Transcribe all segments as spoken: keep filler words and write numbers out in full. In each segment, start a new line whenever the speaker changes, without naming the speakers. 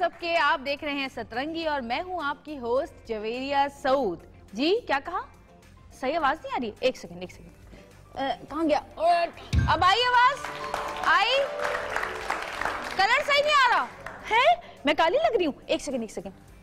सबके, आप देख रहे हैं सतरंगी और मैं हूं आपकी होस्ट जवेरिया सऊद। जी क्या कहा? सही आवाज नहीं आ रही? एक सेकंड एक सेकंड कहाँ गया? अब आई आवाज? आई? कलर सही नहीं आ रहा है? मैं काली लग रही हूँ? एक सेकंड एक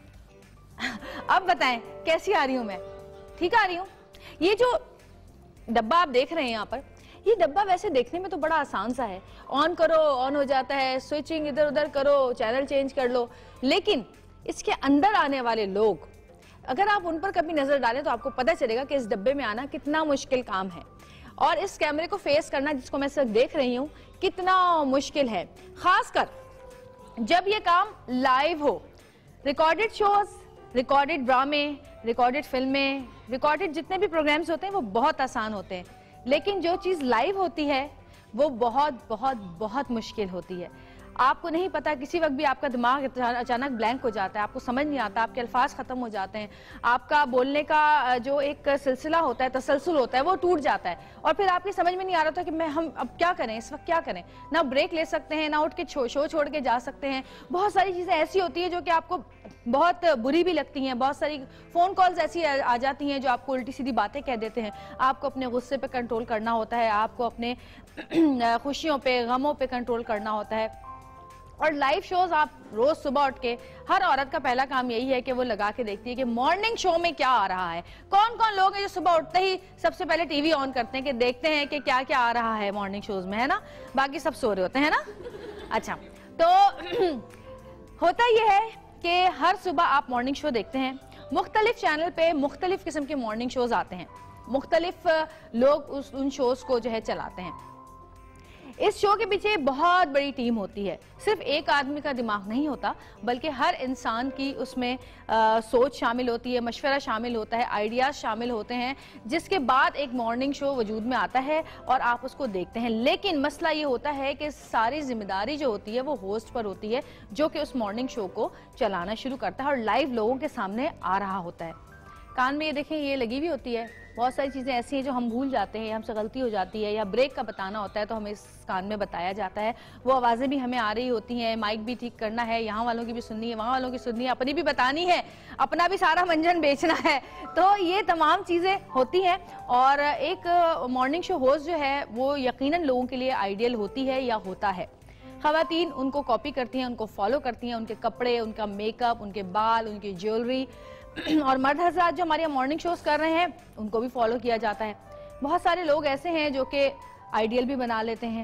सेकंड अब बताएं कैसी आ रही हूँ मैं? ठीक आ रही हूँ? ये जो डब्बा आप देख रहे हैं यहाँ पर, ये डब्बा वैसे देखने में तो बड़ा आसान सा है, ऑन करो ऑन हो जाता है, स्विचिंग इधर उधर करो, चैनल चेंज कर लो। लेकिन इसके अंदर आने वाले लोग, अगर आप उन पर कभी नजर डालें तो आपको पता चलेगा कि इस डब्बे में आना कितना मुश्किल काम है और इस कैमरे को फेस करना, जिसको मैं सिर्फ देख रही हूँ, कितना मुश्किल है। खासकर जब ये काम लाइव हो। रिकॉर्डेड शोज, रिकॉर्डेड ड्रामे, रिकॉर्डेड फिल्में, रिकॉर्डेड जितने भी प्रोग्राम्स होते हैं वो बहुत आसान होते हैं, लेकिन जो चीज लाइव होती है वो बहुत बहुत बहुत मुश्किल होती है। आपको नहीं पता, किसी वक्त भी आपका दिमाग अचानक ब्लैंक हो जाता है, आपको समझ नहीं आता, आपके अल्फाज खत्म हो जाते हैं, आपका बोलने का जो एक सिलसिला होता है, तसलसल होता है, वो टूट जाता है और फिर आपकी समझ में नहीं आ रहा था कि मैं हम अब क्या करें, इस वक्त क्या करें। ना ब्रेक ले सकते हैं, ना उठ के शो छोड़ के जा सकते हैं। बहुत सारी चीजें ऐसी होती है जो कि आपको बहुत बुरी भी लगती हैं। बहुत सारी फोन कॉल्स ऐसी आ जाती हैं जो आपको उल्टी सीधी बातें कह देते हैं। आपको अपने गुस्से पे कंट्रोल करना होता है, आपको अपने खुशियों पे, गमों पे कंट्रोल करना होता है। और लाइव शोज आप रोज सुबह उठ के, हर औरत का पहला काम यही है कि वो लगा के देखती है कि मॉर्निंग शो में क्या आ रहा है। कौन कौन लोग हैं जो सुबह उठते ही सबसे पहले टीवी ऑन करते हैं कि देखते हैं कि क्या क्या आ रहा है मॉर्निंग शोज में, है ना? बाकी सब सो रहे होते हैं ना। अच्छा, तो होता यह है कि हर सुबह आप मॉर्निंग शो देखते हैं। मुख्तलिफ चैनल पे मुख्तलिफ किस्म के मॉर्निंग शोज आते हैं, मुख्तलिफ लोग उस उन शोज को जो है चलाते हैं। इस शो के पीछे बहुत बड़ी टीम होती है। सिर्फ एक आदमी का दिमाग नहीं होता, बल्कि हर इंसान की उसमें आ, सोच शामिल होती है, मशवरा शामिल होता है, आइडियाज शामिल होते हैं, जिसके बाद एक मॉर्निंग शो वजूद में आता है और आप उसको देखते हैं। लेकिन मसला ये होता है कि सारी जिम्मेदारी जो होती है वो होस्ट पर होती है, जो कि उस मॉर्निंग शो को चलाना शुरू करता है और लाइव लोगों के सामने आ रहा होता है। कान में ये देखें, ये लगी हुई होती है। बहुत सारी चीज़ें ऐसी हैं जो हम भूल जाते हैं, हमसे गलती हो जाती है, या ब्रेक का बताना होता है तो हमें इस कान में बताया जाता है। वो आवाज़ें भी हमें आ रही होती हैं, माइक भी ठीक करना है, यहाँ वालों की भी सुननी है, वहाँ वालों की सुननी है, अपनी भी बतानी है, अपना भी सारा मंजन बेचना है। तो ये तमाम चीज़ें होती हैं और एक मॉर्निंग शो होस्ट जो है वो यकीनन लोगों के लिए आइडियल होती है या होता है। ख़वातीन उनको कॉपी करती हैं, उनको फॉलो करती हैं, उनके कपड़े, उनका मेकअप, उनके बाल, उनकी ज्वेलरी। और मर्द हजरात जो हमारे मॉर्निंग शोज कर रहे हैं उनको भी फॉलो किया जाता है। बहुत सारे लोग ऐसे हैं जो कि आइडियल भी बना लेते हैं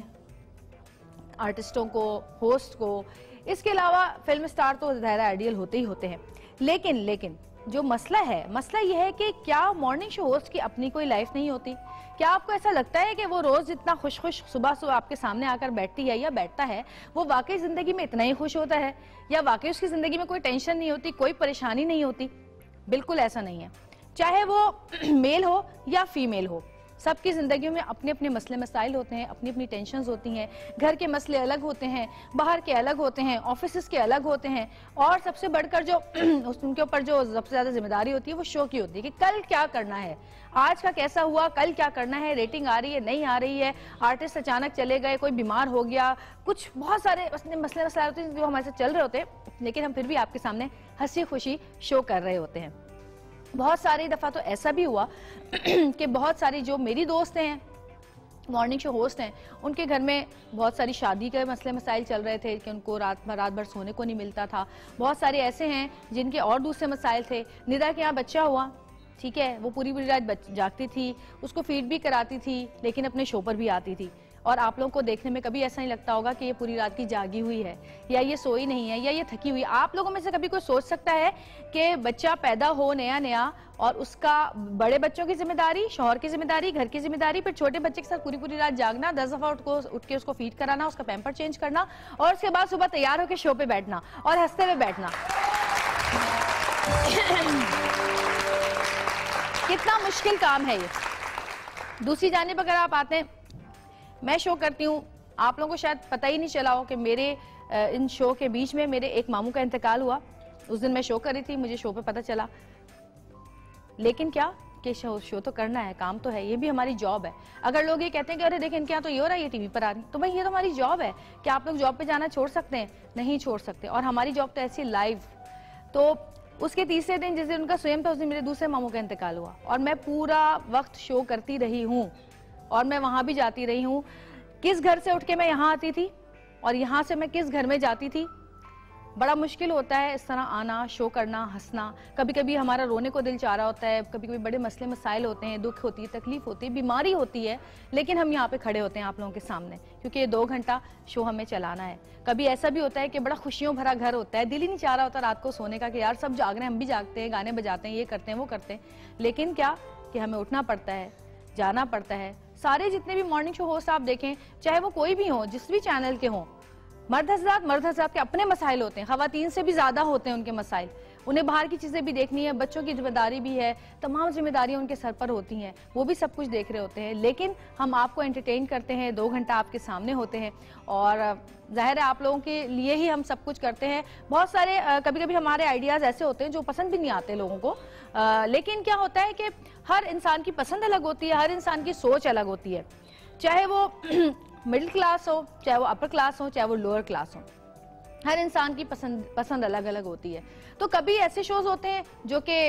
आर्टिस्टों को, होस्ट को। इसके अलावा फिल्म स्टार तो ज़ाहिर आइडियल होते ही होते हैं। लेकिन लेकिन जो मसला है, मसला यह है कि क्या मॉर्निंग शो होस्ट की अपनी कोई लाइफ नहीं होती? क्या आपको ऐसा लगता है कि वो रोज जितना खुश खुश सुबह सुबह आपके सामने आकर बैठती है या बैठता है, वो वाकई जिंदगी में इतना ही खुश होता है, या वाकई उसकी जिंदगी में कोई टेंशन नहीं होती, कोई परेशानी नहीं होती? बिल्कुल ऐसा नहीं है। चाहे वो मेल हो या फीमेल हो, सबकी जिंदगी में अपने अपने मसले मसाइल होते हैं, अपनी अपनी टेंशन्स होती हैं। घर के मसले अलग होते हैं, बाहर के अलग होते हैं, ऑफिस के अलग होते हैं, और सबसे बढ़कर जो उनके ऊपर जो सबसे ज्यादा जिम्मेदारी होती है वो शो की होती है कि कल क्या करना है, आज का कैसा हुआ, कल क्या करना है, रेटिंग आ रही है नहीं आ रही है, आर्टिस्ट अचानक चले गए, कोई बीमार हो गया, कुछ बहुत सारे मसले मसले होते हैं जो हमारे साथ चल रहे होते हैं, लेकिन हम फिर भी आपके सामने हंसी खुशी शो कर रहे होते हैं। बहुत सारी दफ़ा तो ऐसा भी हुआ कि बहुत सारी जो मेरी दोस्त हैं, मॉर्निंग शो होस्ट हैं, उनके घर में बहुत सारी शादी के मसले मसाइल चल रहे थे कि उनको रात भर रात भर सोने को नहीं मिलता था। बहुत सारे ऐसे हैं जिनके और दूसरे मसाइल थे। निदा के यहाँ बच्चा हुआ, ठीक है, वो पूरी पूरी रात जागती थी, उसको फीड भी कराती थी, लेकिन अपने शो पर भी आती थी। और आप लोगों को देखने में कभी ऐसा नहीं लगता होगा कि ये पूरी रात की जागी हुई है, या ये सोई नहीं है, या ये थकी हुई। आप लोगों में से कभी कोई सोच सकता है कि बच्चा पैदा हो नया नया और उसका बड़े बच्चों की जिम्मेदारी, शौहर की जिम्मेदारी, घर की जिम्मेदारी, फिर छोटे बच्चे के साथ पूरी पूरी रात जागना, दस दफा उठ को उठ के उसको फीड कराना, उसका पैम्पर चेंज करना, और उसके बाद सुबह तैयार होकर शो पे बैठना और हंसते हुए बैठना। कितना मुश्किल काम है ये। दूसरी जानिब अगर आप आते हैं, मैं शो करती हूँ, आप लोगों को शायद पता ही नहीं चला हो कि मेरे इन शो के बीच में मेरे एक मामू का इंतकाल हुआ। उस दिन मैं शो कर रही थी, मुझे शो पे पता चला। लेकिन क्या कि शो शो तो करना है, काम तो है, ये भी हमारी जॉब है। अगर लोग ये कहते हैं कि अरे देखें इनके यहाँ तो ये हो रहा है, ये टीवी पर आ रही, तो भाई ये तो हमारी जॉब है। क्या आप लोग जॉब पे जाना छोड़ सकते हैं? नहीं छोड़ सकते। और हमारी जॉब तो ऐसी लाइव। तो उसके तीसरे दिन जिस दिन उनका स्वयं था उस दिन मेरे दूसरे मामू का इंतकाल हुआ और मैं पूरा वक्त शो करती रही हूँ और मैं वहाँ भी जाती रही हूँ। किस घर से उठ के मैं यहाँ आती थी और यहाँ से मैं किस घर में जाती थी। बड़ा मुश्किल होता है इस तरह आना, शो करना, हंसना। कभी कभी हमारा रोने को दिल चाह रहा होता है, कभी कभी बड़े मसले मसाइल होते हैं, दुख होती है, तकलीफ होती है, बीमारी होती है, लेकिन हम यहाँ पे खड़े होते हैं आप लोगों के सामने क्योंकि ये दो घंटा शो हमें चलाना है। कभी ऐसा भी होता है कि बड़ा खुशियों भरा घर होता है, दिल ही नहीं चाह रहा होता रात को सोने का कि यार सब जाग रहे हैं, हम भी जागते हैं, गाने बजाते हैं, ये करते हैं, वो करते हैं, लेकिन क्या कि हमें उठना पड़ता है, जाना पड़ता है। सारे जितने भी मॉर्निंग शो होस्ट आप देखें, चाहे वो कोई भी हो, जिस भी चैनल के हों, मर्द हजरात मर्द हजरात के अपने मसाइल होते हैं, खवातीन से भी ज्यादा होते हैं उनके मसाइल। उन्हें बाहर की चीजें भी देखनी है, बच्चों की जिम्मेदारी भी है, तमाम जिम्मेदारियां उनके सर पर होती हैं, वो भी सब कुछ देख रहे होते हैं। लेकिन हम आपको एंटरटेन करते हैं, दो घंटा आपके सामने होते हैं और जाहिर है आप लोगों के लिए ही हम सब कुछ करते हैं। बहुत सारे कभी कभी हमारे आइडियाज ऐसे होते हैं जो पसंद भी नहीं आते लोगों को, आ, लेकिन क्या होता है कि हर इंसान की पसंद अलग होती है, हर इंसान की सोच अलग होती है, चाहे वो मिडिल क्लास हो, चाहे वो अपर क्लास हो, चाहे वो लोअर क्लास हो। हर इंसान की पसंद पसंद अलग अलग होती है। तो कभी ऐसे शोज होते हैं जो कि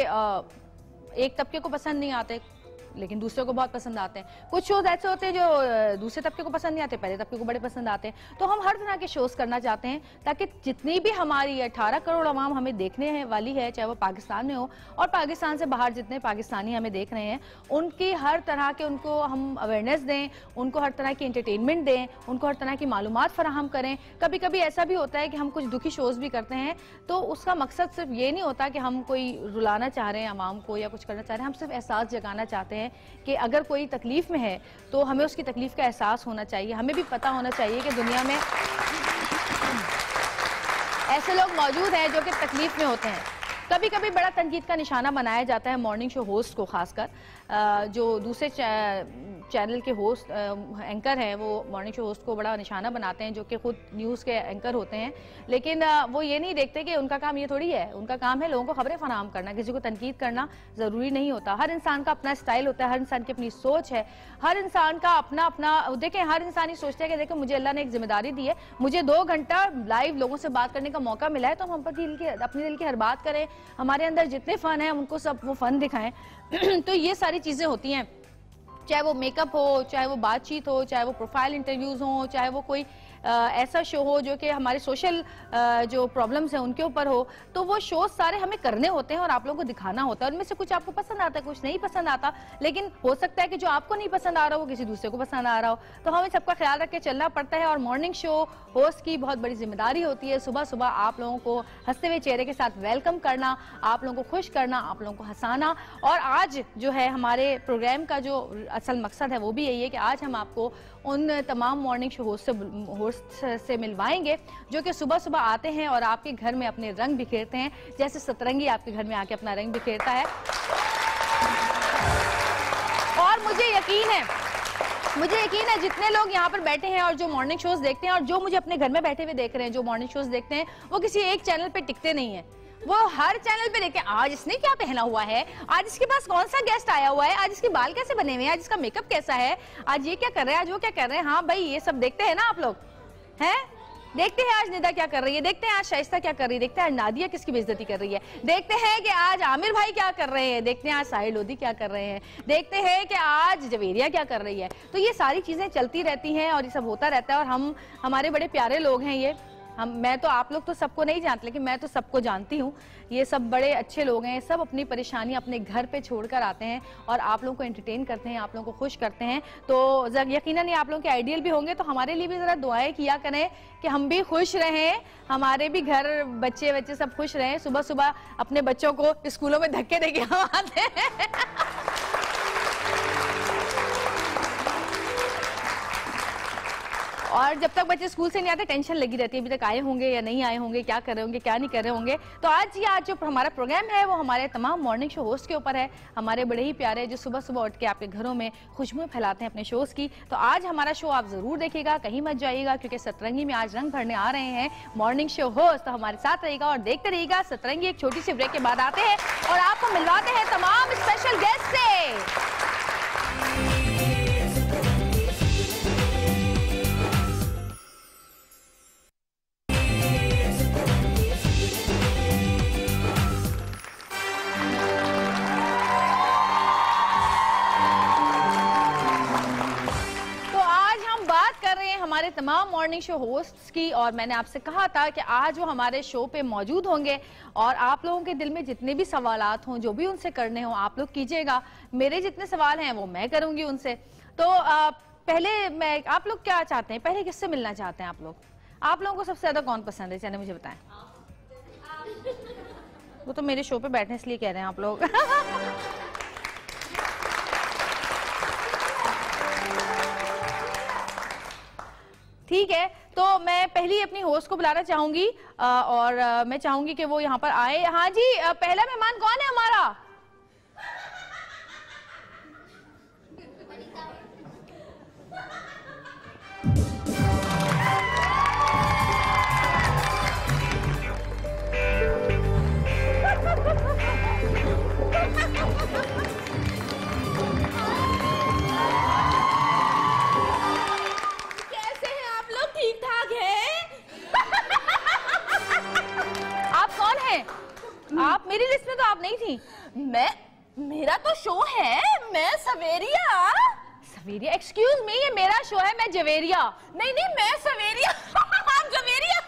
एक तबके को पसंद नहीं आते लेकिन दूसरे को बहुत पसंद आते हैं। कुछ शोज ऐसे होते हैं जो दूसरे तबके को पसंद नहीं आते, पहले तबके को बड़े पसंद आते हैं। तो हम हर तरह के शोज करना चाहते हैं ताकि जितनी भी हमारी अठारह करोड़ अवाम हमें देखने हैं वाली है, चाहे वो पाकिस्तान में हो और पाकिस्तान से बाहर जितने पाकिस्तानी हमें देख रहे हैं, उनकी हर तरह के उनको हम अवेयरनेस दें, उनको हर तरह की एंटरटेनमेंट दें, उनको हर तरह की मालूमात फराहम करें। कभी कभी ऐसा भी होता है कि हम कुछ दुखी शोज भी करते हैं, तो उसका मकसद सिर्फ ये नहीं होता कि हम कोई रुलाना चाह रहे हैं अवाम को या कुछ करना चाह रहे हैं, हम सिर्फ एहसास जगाना चाहते हैं कि अगर कोई तकलीफ में है तो हमें उसकी तकलीफ का एहसास होना चाहिए। हमें भी पता होना चाहिए कि दुनिया में ऐसे लोग मौजूद हैं जो कि तकलीफ में होते हैं। कभी कभी बड़ा तनकीद का निशाना बनाया जाता है मॉर्निंग शो होस्ट को, खासकर जो दूसरे चैनल के होस्ट एंकर हैं वो मॉर्निंग शो होस्ट को बड़ा निशाना बनाते हैं, जो कि खुद न्यूज़ के एंकर होते हैं। लेकिन वो ये नहीं देखते कि उनका काम ये थोड़ी है, उनका काम है लोगों को खबरें फराहम करना, किसी को तनकीद करना ज़रूरी नहीं होता। हर इंसान का अपना स्टाइल होता है, हर इंसान की अपनी सोच है, हर इंसान का अपना अपना देखें, हर इंसान ही सोचता है कि देखें मुझे अल्लाह ने एक जिम्मेदारी दी है, मुझे दो घंटा लाइव लोगों से बात करने का मौका मिला है, तो हम दिल की अपने दिल की हर बात करें, हमारे अंदर जितने फ़न हैं उनको सब वो फ़न दिखाएं। तो ये सारी चीज़ें होती हैं, चाहे वो मेकअप हो, चाहे वो बातचीत हो, चाहे वो प्रोफाइल इंटरव्यूज हो, चाहे वो कोई आ, ऐसा शो हो जो कि हमारे सोशल आ, जो प्रॉब्लम्स हैं उनके ऊपर हो। तो वो शोज सारे हमें करने होते हैं और आप लोगों को दिखाना होता है। उनमें से कुछ आपको पसंद आता है, कुछ नहीं पसंद आता, लेकिन हो सकता है कि जो आपको नहीं पसंद आ रहा हो वो किसी दूसरे को पसंद आ रहा हो। तो हमें सबका ख्याल रख के चलना पड़ता है और मॉर्निंग शो होस्ट की बहुत बड़ी जिम्मेदारी होती है सुबह सुबह आप लोगों को हंसते हुए चेहरे के साथ वेलकम करना, आप लोगों को खुश करना, आप लोगों को हंसाना। और आज जो है हमारे प्रोग्राम का जो असल मकसद है वो भी यही है कि आज हम आपको उन तमाम मॉर्निंग शो होस्ट से होस्ट से मिलवाएंगे जो कि सुबह सुबह आते हैं और आपके घर में अपने रंग बिखेरते हैं, जैसे सतरंगी आपके घर में आके अपना रंग बिखेरता है। और मुझे यकीन है मुझे यकीन है जितने लोग यहाँ पर बैठे हैं और जो मॉर्निंग शोज देखते हैं और जो मुझे अपने घर में बैठे हुए देख रहे हैं, जो मॉर्निंग शोज देखते हैं, वो किसी एक चैनल पे टिकते नहीं है, वो हर चैनल पे देखें आज इसने क्या पहना हुआ है, आज इसके पास कौन सा गेस्ट आया हुआ है, आज इसके बाल कैसे बने हुए हैं, आज इसका मेकअप कैसा है, आज ये क्या कर रहे हैं, आज वो क्या कर रहे हैं। हाँ भाई ये सब देखते हैं ना आप लोग, हैं? देखते हैं आज निदा क्या कर रही है, देखते हैं आज शाइस्ता क्या कर रही है, देखते हैं आज नादिया किसकी बेइज्जती कर रही है, देखते हैं कि आज आमिर भाई क्या कर रहे हैं, देखते हैं आज साहिल लोधी क्या कर रहे हैं, देखते हैं कि आज जवेरिया क्या कर रही है। तो ये सारी चीजें चलती रहती हैं और ये सब होता रहता है। और हम हमारे बड़े प्यारे लोग हैं ये, हम मैं तो आप लोग तो सबको नहीं जानते लेकिन मैं तो सबको जानती हूँ। ये सब बड़े अच्छे लोग हैं, सब अपनी परेशानियाँ अपने घर पे छोड़कर आते हैं और आप लोगों को एंटरटेन करते हैं, आप लोगों को खुश करते हैं। तो यकीनन ये आप लोगों के आइडियल भी होंगे, तो हमारे लिए भी ज़रा दुआएं किया करें कि हम भी खुश रहें, हमारे भी घर बच्चे बच्चे सब खुश रहें। सुबह सुबह अपने बच्चों को स्कूलों में धक्के दे के हम आते हैं। और जब तक बच्चे स्कूल से नहीं आते टेंशन लगी रहती है, अभी तक आए होंगे या नहीं आए होंगे, क्या कर रहे होंगे क्या नहीं कर रहे होंगे। तो आज ये आज जो हमारा प्रोग्राम है वो हमारे तमाम मॉर्निंग शो होस्ट के ऊपर है, हमारे बड़े ही प्यारे जो सुबह सुबह उठ के आपके घरों में खुशबू फैलाते हैं अपने शोज की। तो आज हमारा शो आप जरूर देखिएगा, कहीं मत जाइएगा, क्योंकि सतरंगी में आज रंग भरने आ रहे हैं मॉर्निंग शो होस्ट। तो हमारे साथ रहेगा और देखते रहिएगा सतरंगी। एक छोटी सी ब्रेक के बाद आते हैं और आपको मिलवाते हैं तमाम स्पेशल गेस्ट से। हमारे तमाम मॉर्निंग शो होस्ट्स की, और मैंने आपसे कहा था कि आज वो हमारे शो पे मौजूद होंगे और आप लोगों के दिल में जितने भी सवालात हों, जो भी उनसे करने हों, आप लोग कीजिएगा। मेरे जितने सवाल हैं वो मैं करूंगी उनसे। तो आ, पहले मैं, आप लोग क्या चाहते हैं, पहले किससे मिलना चाहते हैं आप लोग? आप लोगों को सबसे ज्यादा कौन पसंद है, चलिए मुझे बताएं। वो तो मेरे शो पे बैठने इसलिए कह रहे हैं आप लोग। ठीक है, तो मैं पहली अपनी होस्ट को बुलाना चाहूंगी और मैं चाहूंगी कि वो यहाँ पर आए। हाँ जी, पहला मेहमान कौन है हमारा? आप मेरी लिस्ट में तो आप नहीं थी।
मैं, मेरा तो शो है, मैं सवेरिया।
सवेरिया? एक्सक्यूज मी, ये मेरा शो है, मैं जवेरिया।
नहीं नहीं, मैं सवेरिया। आप जवेरिया।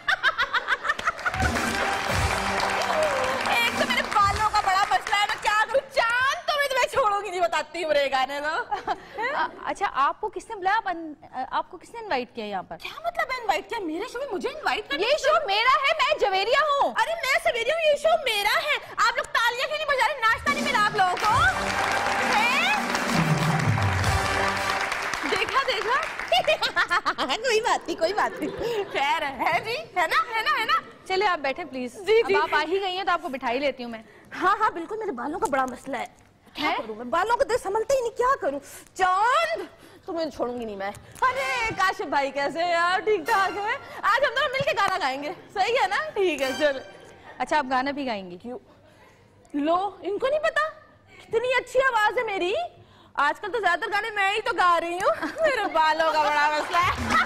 एक तो मेरे बालों का बड़ा मसला है, मैं क्या करूं? चांद तो मैं तुम्हें छोड़ूंगी नहीं, बताती हूँ गाने तो।
अच्छा, आपको किसने बुलाया? आप, आपको किसने इनवाइट किया यहाँ पर?
क्या मतलब इनवाइट किया? मेरे शो में मुझे इनवाइट कर?
ये शो मेरा है, मैं जवेरिया हूँ।
अरे मैं सवेरिया हूँ, ये शो मेरा है। आप लोग तालियां क्यों नहीं बजा रहे? नाश्ता नहीं मिला आप लोगों को? है? देखा देखा। कोई बात नहीं, कोई बात नहीं। खैर है जी, है ना, है ना, है ना।
चलिए आप बैठे प्लीज।
जी जी,
अब आप आ ही गई हैं तो आपको बिठा ही लेती हूँ मैं।
हाँ हाँ बिल्कुल, मेरे बालों का बड़ा मसला है। क्या करूं मैं, बालों को देख संभलते ही नहीं, क्या करूं? चांद तुम्हें छोड़ूंगी नहीं मैं। अरे काशिफ भाई कैसे हैं यार? ठीक ठाक है। आज हम दोनों मिलके गाना गाएंगे, सही है ना? ठीक है चल।
अच्छा, आप गाना भी गाएंगी?
क्यों? लो, इनको नहीं पता कितनी अच्छी आवाज है मेरी। आजकल तो ज्यादातर गाने मैं ही तो गा रही हूँ। मेरे बालों का बड़ा मसला है।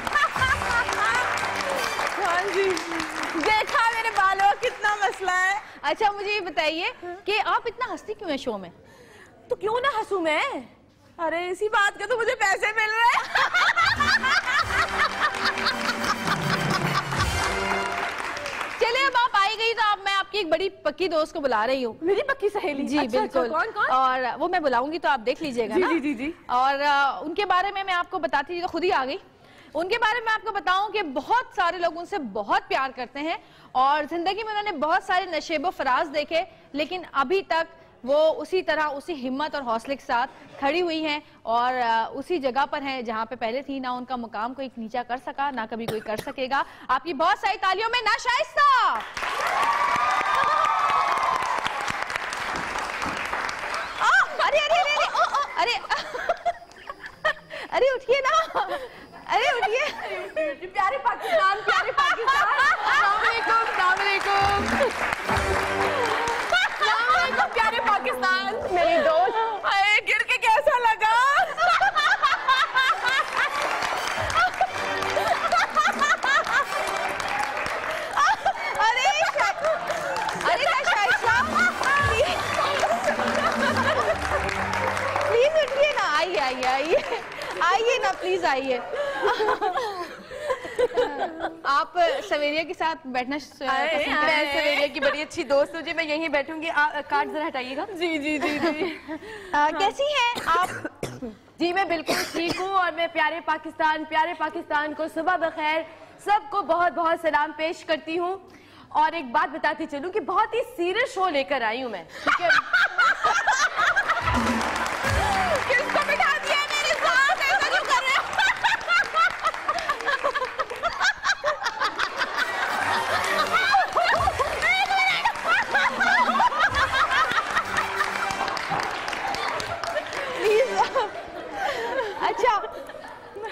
हाँ जी, देखा मेरे बालों का कितना मसला है।
अच्छा मुझे ये बताइए कि आप इतना हंसती क्यों है शो में?
तो क्यों ना हंसूं मैं? अरे इसी बात के तो मुझे पैसे मिल रहे हैं।
चलिए, अब आप आई गई तो अब मैं आपकी एक बड़ी पक्की दोस्त को बुला रही हूँ।
मेरी पक्की सहेली?
जी
अच्छा,
बिल्कुल।
अच्छा, कौन कौन?
और वो मैं बुलाऊंगी तो आप देख लीजिएगा ना।
जी जी जी।
और आ, उनके बारे में मैं आपको बताती थी तो खुद ही आ गई। उनके बारे में आपको बताऊं कि बहुत सारे लोग उनसे बहुत प्यार करते हैं और जिंदगी में उन्होंने बहुत सारे नशेबो फराज देखे, लेकिन अभी तक वो उसी तरह, उसी हिम्मत और हौसले के साथ खड़ी हुई हैं और उसी जगह पर हैं जहां पे पहले थी। ना उनका मुकाम कोई नीचा कर सका, ना कभी कोई कर सकेगा। आपकी बहुत सारी तालियों में नाशाइस्ता। अरे अरे अरे अरे ओ, ओ, अरे अरे उठिए ना, अरे उठिए।
प्यारे पाकिस्तान, प्यारे पाकिस्तान। अस्सलाम वालेकुम, अस्सलाम वालेकुम, अस्सलाम वालेकुम प्यारे पाकिस्तान। मेरी दोस्त, अरे गिर के कैसा लगा?
अरे अरे शाइस्ता, प्लीज उठिए ना, आइए आइए आइए आइए ना, प्लीज आइए। आप सवेरिया के साथ बैठना पसंद
मैं
सवेरिया की बड़ी अच्छी दोस्त हूँ जी, मैं यहीं बैठूंगी। कार्ड जरा हटाइएगा।
जी जी जी जी।
आ, कैसी हैं आप?
जी मैं बिल्कुल ठीक हूँ और मैं प्यारे पाकिस्तान, प्यारे पाकिस्तान को सुबह बखैर, सबको बहुत बहुत सलाम पेश करती हूँ। और एक बात बताती चलूँ कि बहुत ही सीरियस शो लेकर आई हूँ मैं, ठीक है?
किसको बिठा दिया मेरे साथ? ऐसा क्यों कर रहे हो?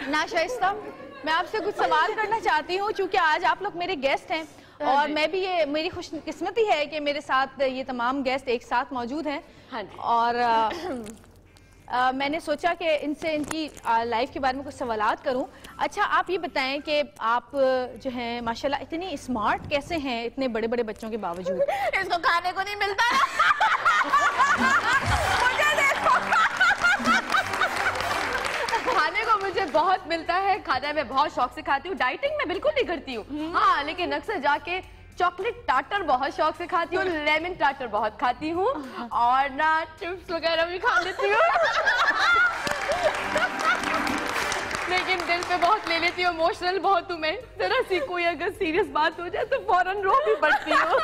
ना शाइस्ता, मैं आपसे कुछ सवाल करना चाहती हूँ, क्योंकि आज आप लोग मेरे गेस्ट हैं और मैं भी, ये मेरी खुशकिस्मती है कि मेरे साथ ये तमाम गेस्ट एक साथ मौजूद हैं।
हाँ।
और आ, आ, मैंने सोचा कि इनसे इनकी लाइफ के बारे में कुछ सवालात करूं। अच्छा, आप ये बताएं कि आप जो हैं माशाल्लाह इतनी स्मार्ट कैसे हैं इतने बड़े बड़े बच्चों के बावजूद?
इसको खाने को नहीं मिलता मुझे देखो
खाने को मुझे बहुत मिलता है, खाना मैं बहुत शौक से खाती हूँ, डाइटिंग मैं बिल्कुल नहीं करती हूँ। हाँ, लेकिन अक्सर जाके चॉकलेट टाटर बहुत शौक से खाती हूँ, लेमन टाटर बहुत खाती हूँ और ना चिप्स वगैरह भी खा लेती हूँ। लेकिन दिल पे बहुत ले लेती हूँ, इमोशनल बहुत हूँ मैं। जरा सी कोई अगर सीरियस बात हो जाए तो फौरन रो भी पड़ती हूँ।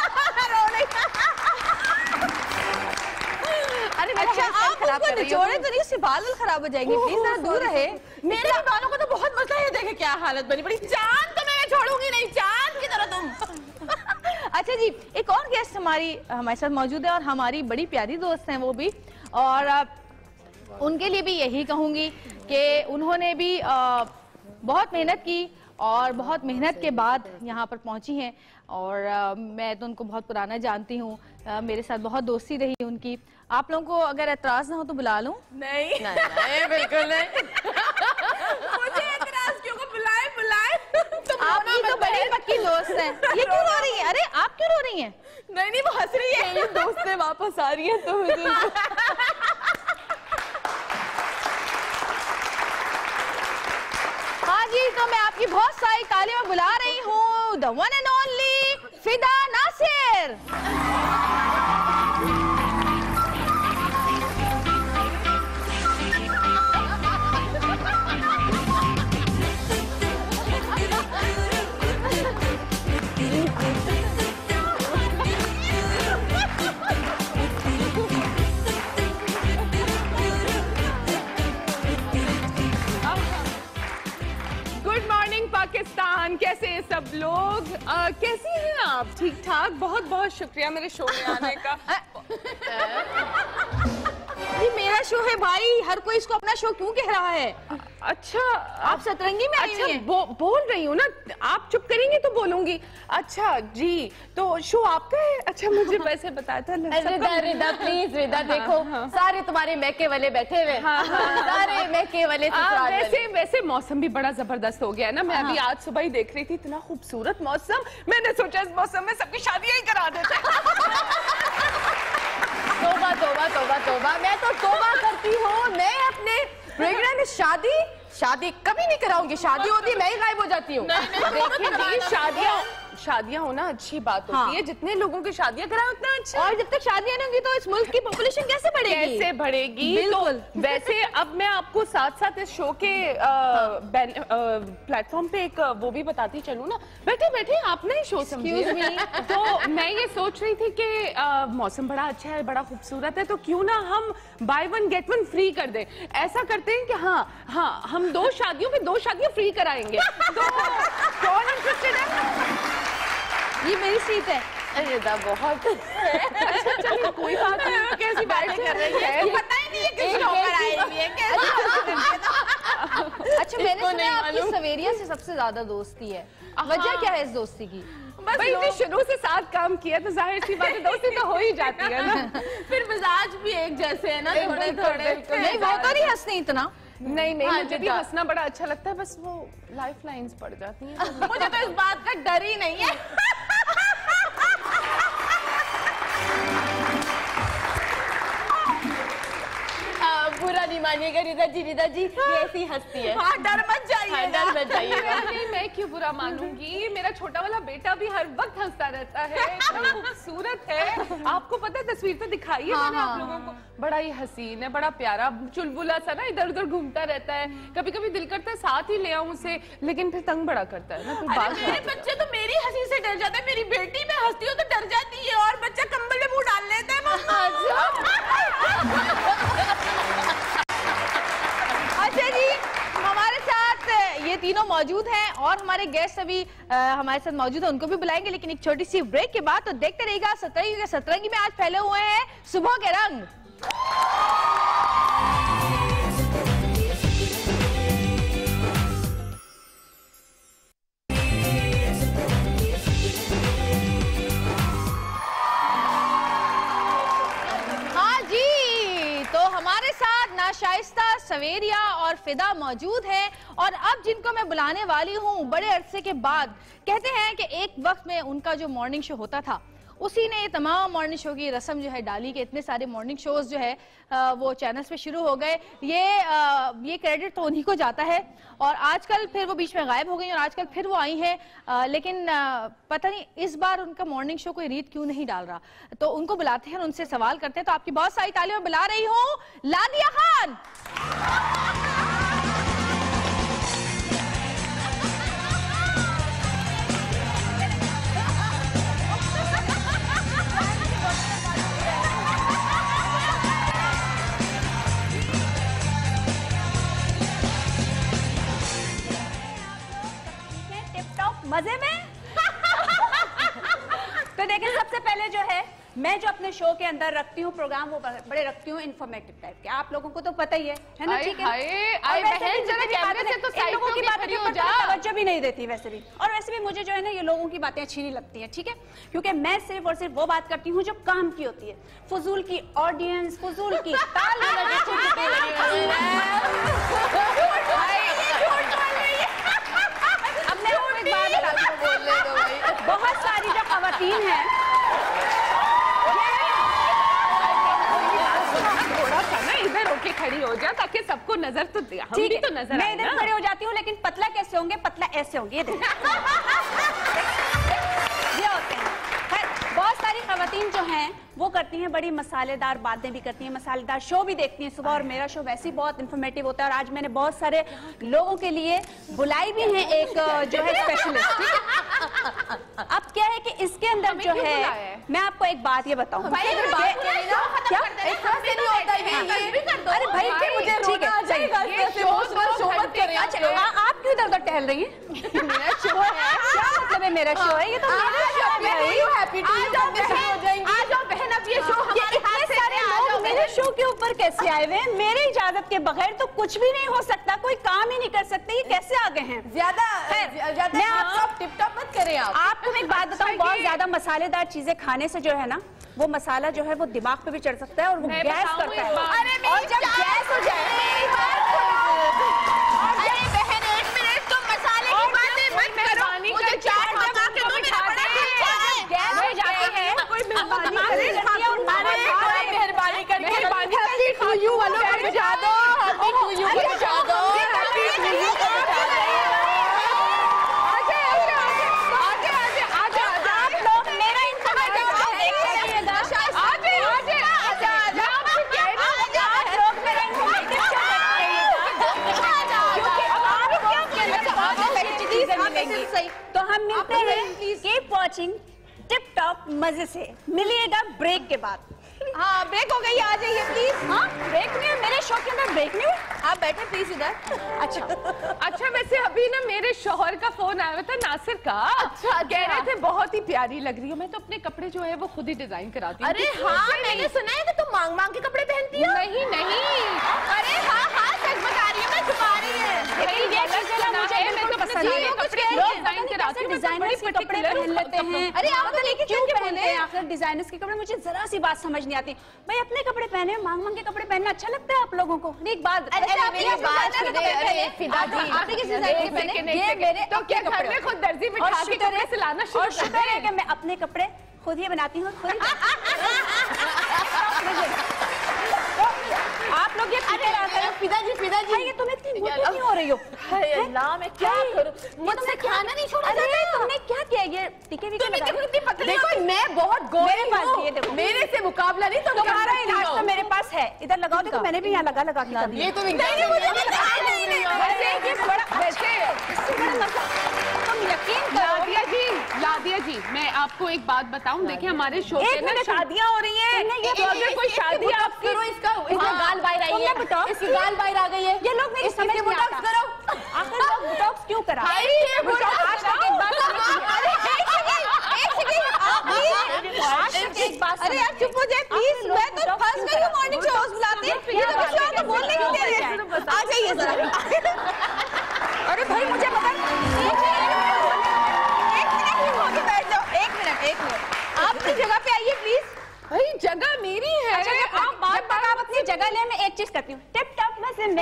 अरे
अच्छा, आप उसको निचोड़े तो नहीं, उससे बाल खराब हो जाएंगे, प्लीज जरा दूर रहे।
मेरे भी बालों को तो बहुत मसला है, देखे क्या हालत बनी पड़ी। चांद तो मैं छोड़ूंगी नहीं, चांद की तरह तुम।
अच्छा जी, एक और गेस्ट हमारी हमारे साथ मौजूद है और हमारी बड़ी प्यारी दोस्त हैं वो भी, और आ, उनके लिए भी यही कहूंगी कि उन्होंने भी आ, बहुत मेहनत की और बहुत मेहनत के बाद यहाँ पर पहुंची हैं। और आ, मैं तो उनको बहुत पुराना जानती हूँ, मेरे साथ बहुत दोस्ती रही उनकी। आप लोगों को अगर एतराज ना हो तो बुला लूं?
नहीं
नहीं, नहीं बिल्कुल नहीं।
मुझे एतराज क्यों को बुलाए बुलाए
आपकी तो बड़ी पक्की दोस्त हैं। ये क्यों रो रही है? अरे आप क्यों रो रही हैं?
नहीं नहीं, वो हंस रही है।
ये दोस्तें वापस आ रही हैं तो मुझे
हाँ जी, तो मैं आपकी बहुत सारी तालियां बुला रही हूँ, द वन एंड ओनली फिदा नासिर।
पाकिस्तान, कैसे सब लोग? आ, कैसी हैं आप? ठीक ठाक? बहुत बहुत शुक्रिया मेरे शो में आने का।
ये मेरा शो है भाई, हर कोई इसको अपना शो क्यों कह रहा है?
अच्छा,
आप सतरंगी में आई
अच्छा,
हुई हैं?
बो, बोल रही हूँ ना, आप चुप करेंगी तो बोलूंगी। अच्छा जी, तो शो आपका है? अच्छा, मुझे वैसे बताया था।
रिदा, रिदा प्लीज रिदा, देखो
हाँ, हाँ।
सारे तुम्हारे मैके वाले बैठे हुए,
हाँ, हाँ।
सारे मैके वाले ससुराल वाले।
वैसे वैसे मौसम भी बड़ा जबरदस्त हो गया है ना। मैं अभी आज सुबह ही देख रही थी, इतना खूबसूरत मौसम। मैंने सोचा इस मौसम में सबकी शादियां ही करा देते।
तोबा तोबा तोबा तोबा, मैं तो तोबा करती हूँ। मैं अपने प्रोग्राम में शादी शादी कभी नहीं कराऊंगी। शादी होती है मैं ही गायब हो जाती हूँ।
देखिए जी, शादियां शादियां होना अच्छी बात होती
हाँ।
है, जितने लोगों की शादियां कराए उतना अच्छा।
और जब तक शादियां नहीं होंगी तो इस मुल्क की पॉपुलेशन कैसे बढ़ेगी?
कैसे बढ़ेगी?
बिल्कुल।
तो वैसे अब मैं आपको साथ साथ इस शो के प्लेटफॉर्म पे एक वो भी बताती चलूं ना। बैठे बैठे आपने शो समझिए। तो मैं ये सोच रही थी कि आ, मौसम बड़ा अच्छा है, बड़ा खूबसूरत है, तो क्यों ना हम buy one get one free कर दें। ऐसा करते हैं कि हाँ हाँ हम दो शादियों में दो शादियां फ्री कराएंगे। तो कौन इंटरेस्टेड है?
ये मेरी सीट है।
अरे दा बहुत
अच्छा चलिए, कोई बात नहीं। कैसी बातें कर रही है?
पता ही नहीं है किस शो पर आई हुई है।
अच्छा, मैंने सुना है आपकी सवेरिया से सबसे ज्यादा दोस्ती है, वजह क्या है इस दोस्ती की?
बस भाई शुरू से साथ काम किया तो जाहिर सी बात है दोस्ती तो हो ही जाती है ना।
फिर मिजाज भी एक जैसे है ना, थोड़े थोड़े।
नहीं, वो तो नहीं हंसनी इतना।
नहीं नहीं,
हाँ,
मुझे भी
जितना।
हंसना बड़ा अच्छा लगता है, बस वो लाइफ लाइंस पड़ जाती हैं।
मुझे तो इस बात का डर ही नहीं है।
बुरा नहीं मानिएगा रिदा जी, रिदा जी ये ऐसी हंसती है।
हाँ, डर मत जाइए।
हाँ, डर मत जाइएगा।
नहीं, मैं क्यों बुरा मानूंगी? मेरा छोटा वाला बेटा भी हर वक्त हंसता रहता है, इतना खूबसूरत है। आपको पता है, तस्वीर तो दिखाई है
हाँ,
मैंने आप
हाँ,
लोगों को। बड़ा ही हसीन है, बड़ा प्यारा, चुलबुला सा ना, इधर उधर घूमता रहता है। कभी कभी दिल करता है साथ ही ले आऊं उसे, लेकिन फिर तंग बड़ा करता है ना।
अरे मेरे बच्चे तो मेरी हंसी से डर जाते हैं, मेरी बेटी मैं हंसती हूँ तो डर जाती है, और बच्चा कंबल में मुंह डाल लेता है।
अच्छा जी, हमारे साथ ये तीनों मौजूद हैं और हमारे गेस्ट अभी आ, हमारे साथ मौजूद हैं, उनको भी बुलाएंगे, लेकिन एक छोटी सी ब्रेक के बाद। तो देखते रहिएगा सतरंगी के सतरंगी में आज फैले हुए हैं सुबह के रंग। झवेरिया और फिदा मौजूद हैं और अब जिनको मैं बुलाने वाली हूँ बड़े अरसे के बाद। कहते हैं कि एक वक्त में उनका जो मॉर्निंग शो होता था उसी ने ये तमाम मॉर्निंग शो की रस्म जो है डाली कि इतने सारे मॉर्निंग शोज जो है आ, वो चैनल्स पे शुरू हो गए। ये आ, ये क्रेडिट तो उन्हीं को जाता है और आजकल फिर वो बीच में गायब हो गई और आजकल फिर वो आई हैं, लेकिन आ, पता नहीं इस बार उनका मॉर्निंग शो कोई रीत क्यों नहीं डाल रहा। तो उनको बुलाते हैं और उनसे सवाल करते हैं। तो आपकी बहुत सारी तालियों में बुला रही हूँ लादिया खान।
मजे में तो देखिए, सबसे पहले जो है मैं जो अपने शो के अंदर रखती हूँ प्रोग्राम वो बड़े रखती हूँ इन्फॉर्मेटिव टाइप के। आप लोगों को तो पता ही है, है ना? ठीक है। लोगों की बातें तवज्जो भी नहीं देती वैसे भी, और वैसे भी मुझे जो है ना ये लोगों की बातें अच्छी नहीं लगती हैं, ठीक है? क्योंकि मैं सिर्फ और सिर्फ वो बात करती हूँ जो काम की होती है। फजूल की ऑडियंस, फजूल की ताल बहुत सारी जो खवातीन हैं,
थोड़ा सा ना इधर होके खड़ी हो जा ताकि सबको नजर तो दे, हम भी तो नजर
मैं इधर खड़ी हो जाती हूँ, लेकिन पतला कैसे होंगे? पतला ऐसे होंगे, ये देखो ये होते हैं। बहुत सारी खवातीन जो हैं वो करती हैं बड़ी मसालेदार बातें भी करती हैं, मसालेदार शो भी देखती हैं सुबह, और मेरा शो वैसे ही बहुत इन्फॉर्मेटिव होता है। और आज मैंने बहुत सारे लोगों के लिए बुलाई भी है एक जो है स्पेशलिस्ट, ठीक है? अब क्या है कि इसके अंदर जो है मैं आपको एक बात ये बताऊं, अरे भाई आप क्यों इधर उधर टहल रही हैं? मेरा शो है, क्या मतलब है मेरा शो है? ये तो मेरे शो के ऊपर कैसे आए हुए हैं? मेरे इजाजत के बगैर तो कुछ भी नहीं हो सकता, कोई काम ही नहीं कर सकते, ये कैसे आ गए हैं?
ज्यादा
मैं आप
टिप टॉप मत करें आप।
आपको मैं एक बात बताऊं, बहुत ज्यादा मसालेदार चीजें खाने से जो है ना वो मसाला जो है वो दिमाग पे भी चढ़ सकता है और वो गैस करता है।
अरे और जब गैस हो जाए, अरे बहन एक मिनट, तुम मसाले की बातें मत करो, मुझे चाट बना के दो, मेरा बड़ा गैस हो जाती है। कोई मेहरबानी करे, मेहरबानी करके हैप्पी टू यू वालों को बजा दो, हैप्पी टू यू को बजा दो, हैप्पी टू यू को बजा दो। आगे आगे आगे आगे आप लोग मेरा इंतजार करो, देखिएगा आगे आगे आगे आगे आप लोग मेरा इंतजार क्योंकि आप लोगों के अंदर बहुत सारी चीजें मिलेंगी। तो हम मिलते हैं कीप वॉचिंग टिप टॉप मजे से, मिलिएगा ब्रेक के बाद।
हाँ ब्रेक हो गई, आ जाइए प्लीज।
हाँ ब्रेक नहीं है मेरे शो के अंदर, ब्रेक नहीं है।
आप बैठे प्लीज इधर।
अच्छा अच्छा, वैसे अभी ना मेरे शौहर का फोन आया हुआ था, नासिर का। अच्छा, कह रहे थे बहुत ही प्यारी लग रही हो। मैं तो अपने कपड़े जो है वो खुद ही डिजाइन कराती हूँ।
अरे हाँ, मैंने सुना है कि तुम मांग मांग के कपड़े पहनती हो।
नहीं नहीं,
अरे हाँ हाँ, सच बता रही है, मैं छुपा रही है।
डिजाइनर्स के कपड़े पहन लेते हैं।
अरे आप तो लेके
क्यों पहनते हैं आखिर डिजाइनर्स के कपड़े? मुझे जरा सी बात समझ नहीं आती। भाई अपने कपड़े पहने, मांग मांग के कपड़े पहनना अच्छा लगता है आप लोगों को? एक बात
अरे मेरी बात सुनिए, अरे फिदा जी आपने किस डिजाइन के पहने? ये मेरे
तो क्या घर में खुद दर्जी बिठा के कपड़े सिलाना शुरू
और शुक्र है कि मैं अपने कपड़े खुद ही बनाती हूँ, खुद ही। आप लोग ये
फिदा जी फिदा जी
ये तुम इतनी मोटी क्यों हो रही हो?
अल्लाह मैं क्या करूं, मुझसे खाना नहीं छोड़ा जाता।
तुमने क्या किया? ये टीके वीके लगा
देखो मैं बहुत गोरी हूं,
देखो
मेरे से मुकाबला नहीं। तुम
तुम्हारा इलाज तो मेरे पास है, इधर लगाओ। देखो मैंने भी यहाँ लगा लगा के दिया।
ये तुम नहीं मुझे नहीं नहीं
वैसे
तुम यकीन करो
लादिया जी, लादिया जी मैं आपको एक बात बताऊं, देखिए हमारे शो पे ना शादियां हो रही हैं। अगर कोई शादी आप
करो, इसका इसका गाल बाहर आई है, इसकी गाल बाहर आ गई है।
ये लोग मेरी समझ नहीं आता।
करो
आखिर लोग बुटॉक्स क्यों करा?
आज तक एक बात अरे एक सेकंड एक सेकंड
आज तक एक बात
अरे यार चुप हो जाए प्लीज, मैं तो फंस गई हूँ मॉर्निंग शो बुलाते हैं, ये तो कुछ और तो बोलने नहीं दे रहे। आ जाइए जरा।
अरे भाई मुझे पता
एक मिनट ही बैठ जाओ, एक मिनट एक मिनट आप अपनी जगह पे आइए प्लीज।
भाई जगह मेरी है।
अच्छा, आप बात बात आप अपनी जगह जगह ले, मैं एक चीज करती हूँ, टिप टॉप मजे में।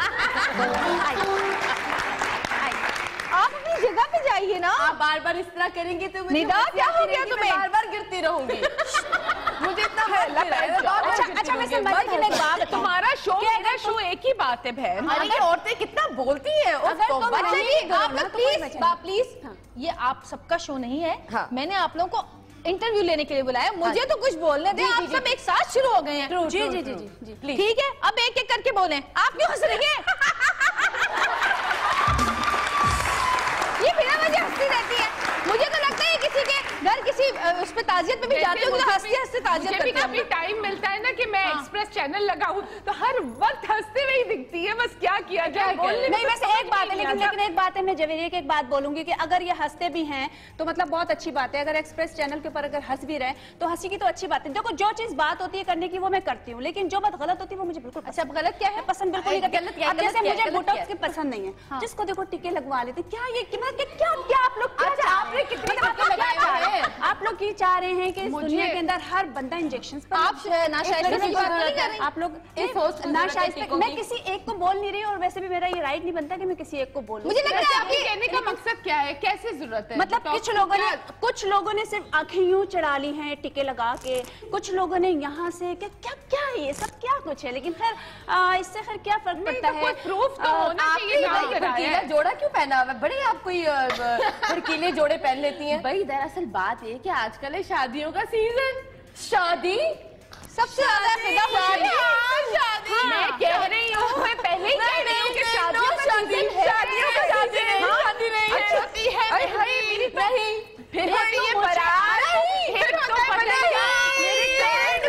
आप अपनी जगह पे जाइए ना।
आप बार बार इस तरह करेंगे तो
निदा क्या हो गया तुम्हें?
बार बार गिरती रहूंगी। मुझे इतना
अच्छा अच्छा, वैसे मजे की मैं एक बात बताऊं,
तुम्हारा शो मेरा शो एक ही बात है बहन।
अरे ये औरतें कितना बोलती हैं।
अगर तुम
अच्छा
नहीं
जी,
करो
आप
ना,
लोग
तो कोई
प्लीज
बचा नहीं।
प्लीज, ये आप सबका शो नहीं है।
हाँ।
मैंने आप लोगों को इंटरव्यू लेने के लिए बुलाया, मुझे तो कुछ बोलने दे। आप सब एक साथ शुरू हो गए हैं।
जी जी जी जी जी,
ठीक है, अब एक एक करके बोले। आप क्यों हंस रही हैं? ये बिना वजह हंसती रहती है। मुझे तो लगता है किसी के घर किसी अ, उस पे ताजियत में भी जाती हूँ तो हंसते हंसते ताजियत
मुझे भी
करती
काफी
हूँ।
टाइम मिलता है ना कि मैं एक्सप्रेस चैनल लगाऊं तो हर वक्त हंसते हुए ही दिखती है। बस क्या किया जाए, बोलने
नहीं
में
वैसे
समझ
एक बात है,
नहीं
लेकिन
आता।
लेकिन एक बात है, मैं जवेरिया की एक बात बोलूंगी कि अगर ये हंसते भी हैं तो मतलब बहुत अच्छी बात है। अगर एक्सप्रेस चैनल के ऊपर अगर हंस भी रहे तो हंसी की तो अच्छी बात है। देखो जो चीज बात होती है करने की वो मैं करती हूँ, लेकिन जो बात गलत होती है वो मुझे बिल्कुल
अच्छा, अब गलत क्या है?
पसंद बिल्कुल नहीं करती।
गलत क्या है?
अब जैसे
गलत क्या है?
मुझे
गलत
बोटॉक्स
क्या
के
है?
पसंद नहीं है,
हाँ।
जिसको देखो टीके लगवा लेते, क्या ये क्या क्या क्या आप लोग क्या
अच्छा,
चाह
आपने
रहे हैं?
कितने
मतलब आप
टीके
लोग क्या
लगाए
चाह
हुए
रहे
हैं?
हैं? आप लोग ये चाह रहे हैं कि इस
मुझे-
दुनिया के अंदर हर बंदा इंजेक्शंस पर
आप नाशाइस्ता की बात नहीं कर रही।
आप लोग
इस होस्ट को
ना
जरूरत है
शायद
टीकों
मैं
की।
किसी एक को बोल नहीं रही, और वैसे भी मेरा ये राइट नहीं बनता कि मैं किसी एक को बोलूं।
मुझे लग रहा है
वैसे
आपकी
आपके कहने का मकसद क्या है, कैसे जरूरत है?
मतलब
बताओ,
कुछ लोगों ने
क्या-
कुछ लोगों ने सिर्फ आंखें यूं चढ़ा ली हैं टीके लगा के, कुछ लोगों ने यहाँ से क्या क्या क्या है ये सब क्या कुछ है, लेकिन फिर आ, इससे फिर क्या फर्क
नहीं,
पड़ता
तो
है?
कोई proof तो
आ,
होना
आपके
चाहिए,
भाई-
क्या कराया
भड़कीला
है?
जोड़ा क्यों पहना हुआ है? बड़े आप कोई अ, ब- भड़कीले जोड़े पहन लेती हैं।
भाई दरअसल बात ये कि आजकल है शादियों का सीजन।
शादी
सबसे ज्यादा फिदा
शादी
शादी।
मैं कह रही हूँ, मैं पहले ही कह रही हूँ कि शादियों का
शादी
सीजन है।
शादियों का शादी नहीं
हाँ,
शादी नहीं है।
अच्छा, होती है,
अरे
नहीं,
हाय,
मेरी तो-
नहीं
फिर
ये
तो
ये
मुझे-
बारात
नहीं, फिर तो पता
नहीं,
है, मेरी तो-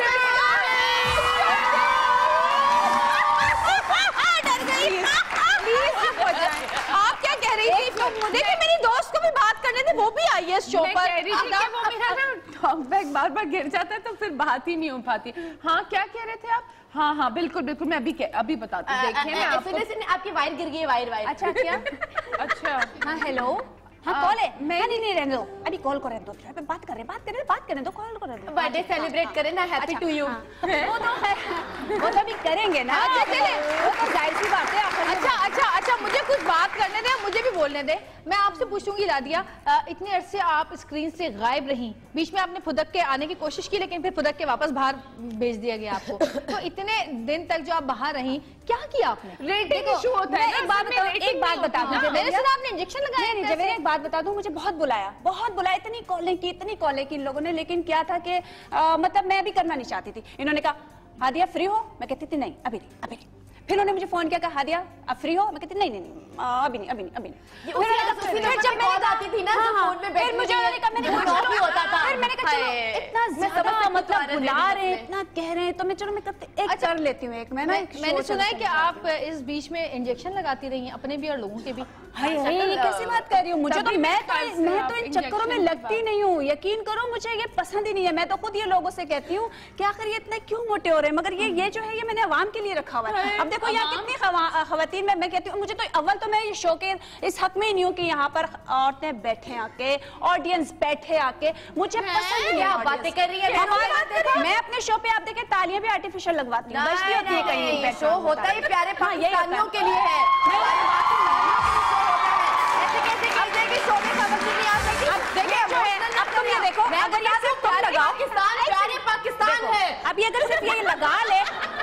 डर गई। प्लीज चुप हो जाएं। आप क्या कह रही थी? देखिए मेरी दोस्त को भी बात करने थे, वो भी आई है इस शो
मैं
पर।
कह रही थी कि वो मेरा ना टॉक बैग बार बार गिर जाता है तो फिर बात ही नहीं हो पाती। हाँ, क्या कह रहे थे आप? हाँ हाँ बिल्कुल बिल्कुल, मैं अभी कह- अभी बताती हूँ। देखिए मैं आपको।
सुनिए सुनिए, आपकी वायर गिर गई है, वायर वायर।
अच्छा क्या?
अच्छा,
हाँ हेलो, हाँ
आ,
कॉल है।
मैं-
हाँ, नहीं नहीं रहने दो, अभी कॉल को रहने दो, अभी बात कर रहे हैं, बात कर रहे हैं, बात करने दो, कॉल को रहने दो।
बर्थडे सेलिब्रेट करें ना, हैप्पी टू यू।
वो तो है, वो तो अभी करेंगे ना।
अच्छा, चले।
वो तो जाहिर सी बात है। आखिर में
अच्छा अच्छा अच्छा, मुझे कुछ बात करने दे, मुझे भी बोलने दे। मैं आपसे पूछूंगी रादिया, अ, इतने अरसे आप स्क्रीन से गायब रही, बीच में आपने फुदक के आने की कोशिश की लेकिन फिर फुदक के वापस बाहर भेज दिया गया आपको। तो इतने दिन तक जो आप बाहर रही, क्या किया आपने?
रेटिंग इशू होता है
मैं
ना,
एक बात
इसमें
बताऊं,
rating
एक बात
नहीं
बता
होती
दूं,
ना।
जब
मैंने सुना आपने इंजेक्शन लगाया।
नहीं नहीं, जब एक बात बता दूं, मुझे बहुत बुलाया, बहुत बुलाया, इतनी कॉलें की, इतनी कॉलें की इन लोगों ने, लेकिन क्या था कि आ, मतलब मैं भी करना नहीं चाहती थी। इन्होंने कहा हादिया फ्री हो, मैं कहती थी नहीं अभी नहीं अभी नहीं। फिर उन्होंने मुझे फोन किया, कहा हादिया अब फ्री हो, मैं कहती नहीं नहीं नहीं आ, अभी नहीं अभी नहीं अभी नहीं।
ये उसी
फिर
उसी
फिर
नंबर
जब
पे
मैंने
कॉल
कहा-
आती थी ना,
हाँ,
तो
हाँ,
फोन में बैठ
फिर मुझे
के
उन्होंने कहा मैंने
वो
कहा,
off ही
चलो,
होता था।
फिर मैंने कहा चलो
हाय,
इतना
मैं समझ
ज्यादा
सकती हूँ
मतलब
कारण
बुला
है
रहे हैं,
इसमें।
इतना कह रहे हैं, तो मैं चलो मैं करते एक कर लेती हूँ एक मैं ना
मैं,
एक show
मैंने सुना है
चलता
कि आप इस बीच में इंजेक्शन लगाती रही हैं, अपने भी और लोगों के भी।
हाय हाय, ये कैसी बात कर रही हूँ? मुझे तो
तभी
मैं
मेरे
तो
ख्याल से
मैं
आप
तो इन
इंजेक्शन
चक्करों में
की
लगती
बात-
नहीं हूँ। यकीन करो मुझे ये पसंद ही नहीं है। मैं तो खुद ये लोगों से कहती हूँ कि आखिर ये इतने क्यों मोटे हो रहे हैं, मगर ये ये जो है ये मैंने अवाम के लिए रखा हुआ है। अब देखो यहाँ कितनी खवा- खवातीन में मैं कहती हूँ, मुझे तो अव्वल तो मैं ये शो के इस हक में ही नहीं हूँ कि यहाँ पर औरतें बैठे आके, ऑडियंस बैठे आके, मुझे पसंद नहीं
क्या
है
बातें
audience।
कर रही है?
हमारा- मैं अपने शो पे आप देखें तालियां भी आर्टिफिशियल लगवाती हूँ, बजती होती है कहीं
नहीं,
पे।
शो होता है प्यारे
हाँ, यही होता है।
पाकिस्तानियों के लिए है। हमारे बाकी महिलाओं के लिए शो होता है। ऐसे कैसे अब देखिए शो में खबर नहीं आ सकती।
अब देखिए जो है, अब तुम ये देखो,
मैं
अगर ये सिर्फ तुम
प्यारे
लगाओ,
पाकिस्तान प्यारे पाकिस्तान
देखो,
है।
अब ये अगर सिर्फ ये लगा ले